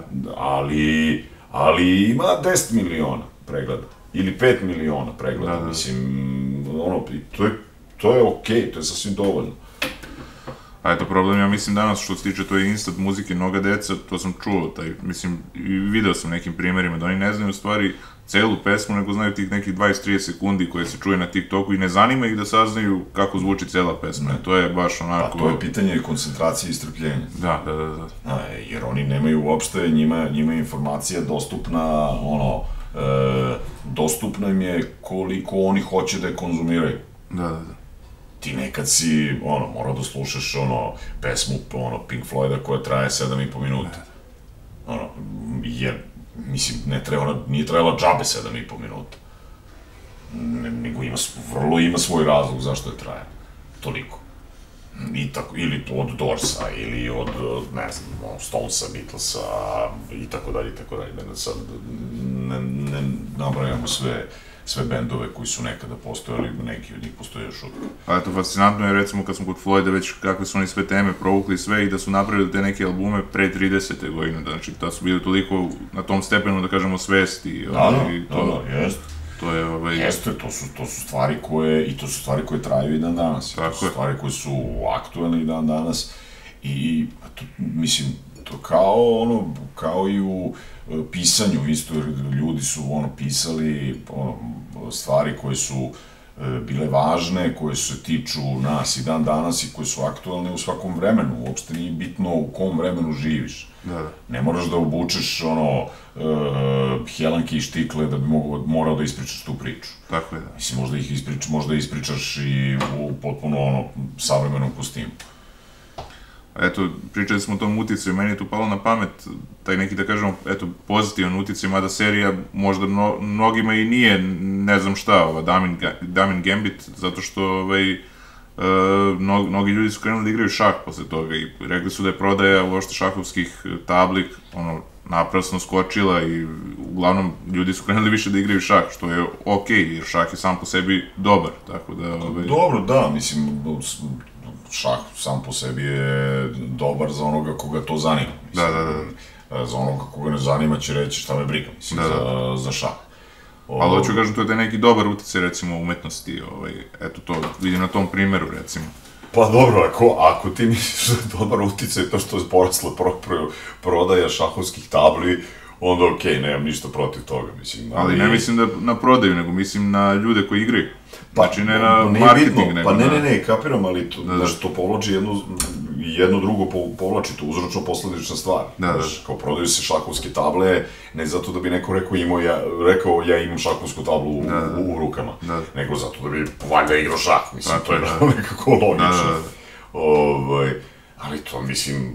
ali ima 10 miliona pregleda, ili 5 miliona pregleda, mislim, to je okej, to je sasvim dovoljno. A eto, problem, ja mislim danas, što se tiče to je instant muzike, mnoga deca, to sam čuo, mislim, i video sam nekim primerima, da oni ne znaju u stvari celu pesmu, nego znaju tih nekih 20-30 sekundi koje se čuje na TikToku i ne zanima ih da saznaju kako zvuči cela pesma, to je baš onako... Pa to je pitanje koncentracije i strpljenja. Da. Jer oni nemaju uopšte, njima je informacija dostupna, dostupna im je koliko oni hoće da je konzumiraju. Da. Ti nekad si, morao da slušaš, pesmu, Pink Floyda koja traje 7,5 minuta. Jer, mislim, nije trajala džabe 7,5 minuta. Nego ima svoj razlog zašto je traje. Toliko. Ili od Dorsa, ili od, ne znam, Stonesa, Beatlesa, i tako dalje, da sad ne nabrajamo sve bendove koji su nekada postojali, neki od njih postoje još uvijek. Pa eto, fascinantno je, recimo, kad smo kod Floyda već kakve su oni sve teme provukli sve i da su napravili te neke albume pre 30. godine, znači da su bili toliko na tom stepenu, da kažemo, svesti. Jeste. To je, Jeste, to su stvari koje traju i dan danas. To su stvari koje su aktuelne i dan danas. I, mislim, to kao i u pisanju, isto, ljudi su pisali stvari koje su bile važne, koje se tiču nas i dan danas i koje su aktualne u svakom vremenu. Uopšte nije bitno u kom vremenu živiš. Ne moraš da obučeš helanke i štikle da bi morao da ispričaš tu priču. Tako je, da. Mislim, možda ispričaš i u potpuno savremenom kostimu. Eto, pričali smo o tom uticaju, meni je tu palo na pamet taj neki, da kažemo, eto, pozitivan uticaj, mada serija možda mnogima i nije, ne znam šta, Damin Gambit, zato što mnogi ljudi su krenuli da igraju šah posle toga i rekli su da je prodaja uopšte šahovskih tabli naprasno skočila i uglavnom ljudi su krenuli više da igraju šah, što je okej, jer šah je sam po sebi dobar, tako da... Dobro, da, mislim, šah sam po sebi je dobar za onoga koga to zanima. Da. Za onoga koga ne zanima će reći šta me briga, mislim, za šah. Ali hoću kažem, to je neki dobar uticaj, recimo, umetnosti, eto to vidim na tom primeru, recimo. Pa dobro, ako ti misliš da je dobar uticaj to što je porasla prodaja šahovskih tabli, onda okej, nemam ništa protiv toga, mislim. Ali ne mislim da na prodaju, nego mislim na ljude koji igraju. Znači, ne na marketing, nego na... Pa ne, kapiram, ali to povlači jedno drugo povlači, to uzročno-posledična stvar. Kao prodaju se šahovske table, ne zato da bi neko rekao ja imam šahovsku tablu u rukama, nego zato da bi valjda igrao šah, mislim, to je nekako logično. Ali to, mislim,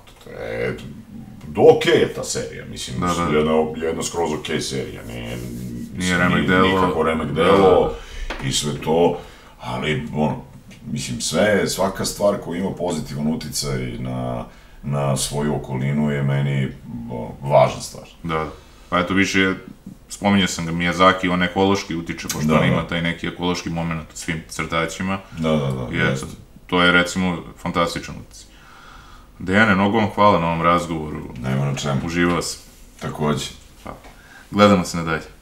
okej je ta serija, mislim, jedna skroz okej serija, nije remek delo, nikako remek delo i sve to, ali, mislim, svaka stvar koja ima pozitivan uticaj na svoju okolinu je meni važna stvar. Da, pa eto više, spominjao sam ga, Miyazaki, on ekološki utiče, pošto on ima taj neki ekološki moment u svim crtaćima. Da. To je, recimo, fantastičan uticaj. Dejane, mnogo vam hvala na ovom razgovoru. Nema na čemu. Uživao sam. Takođe. Gledamo se na dalje.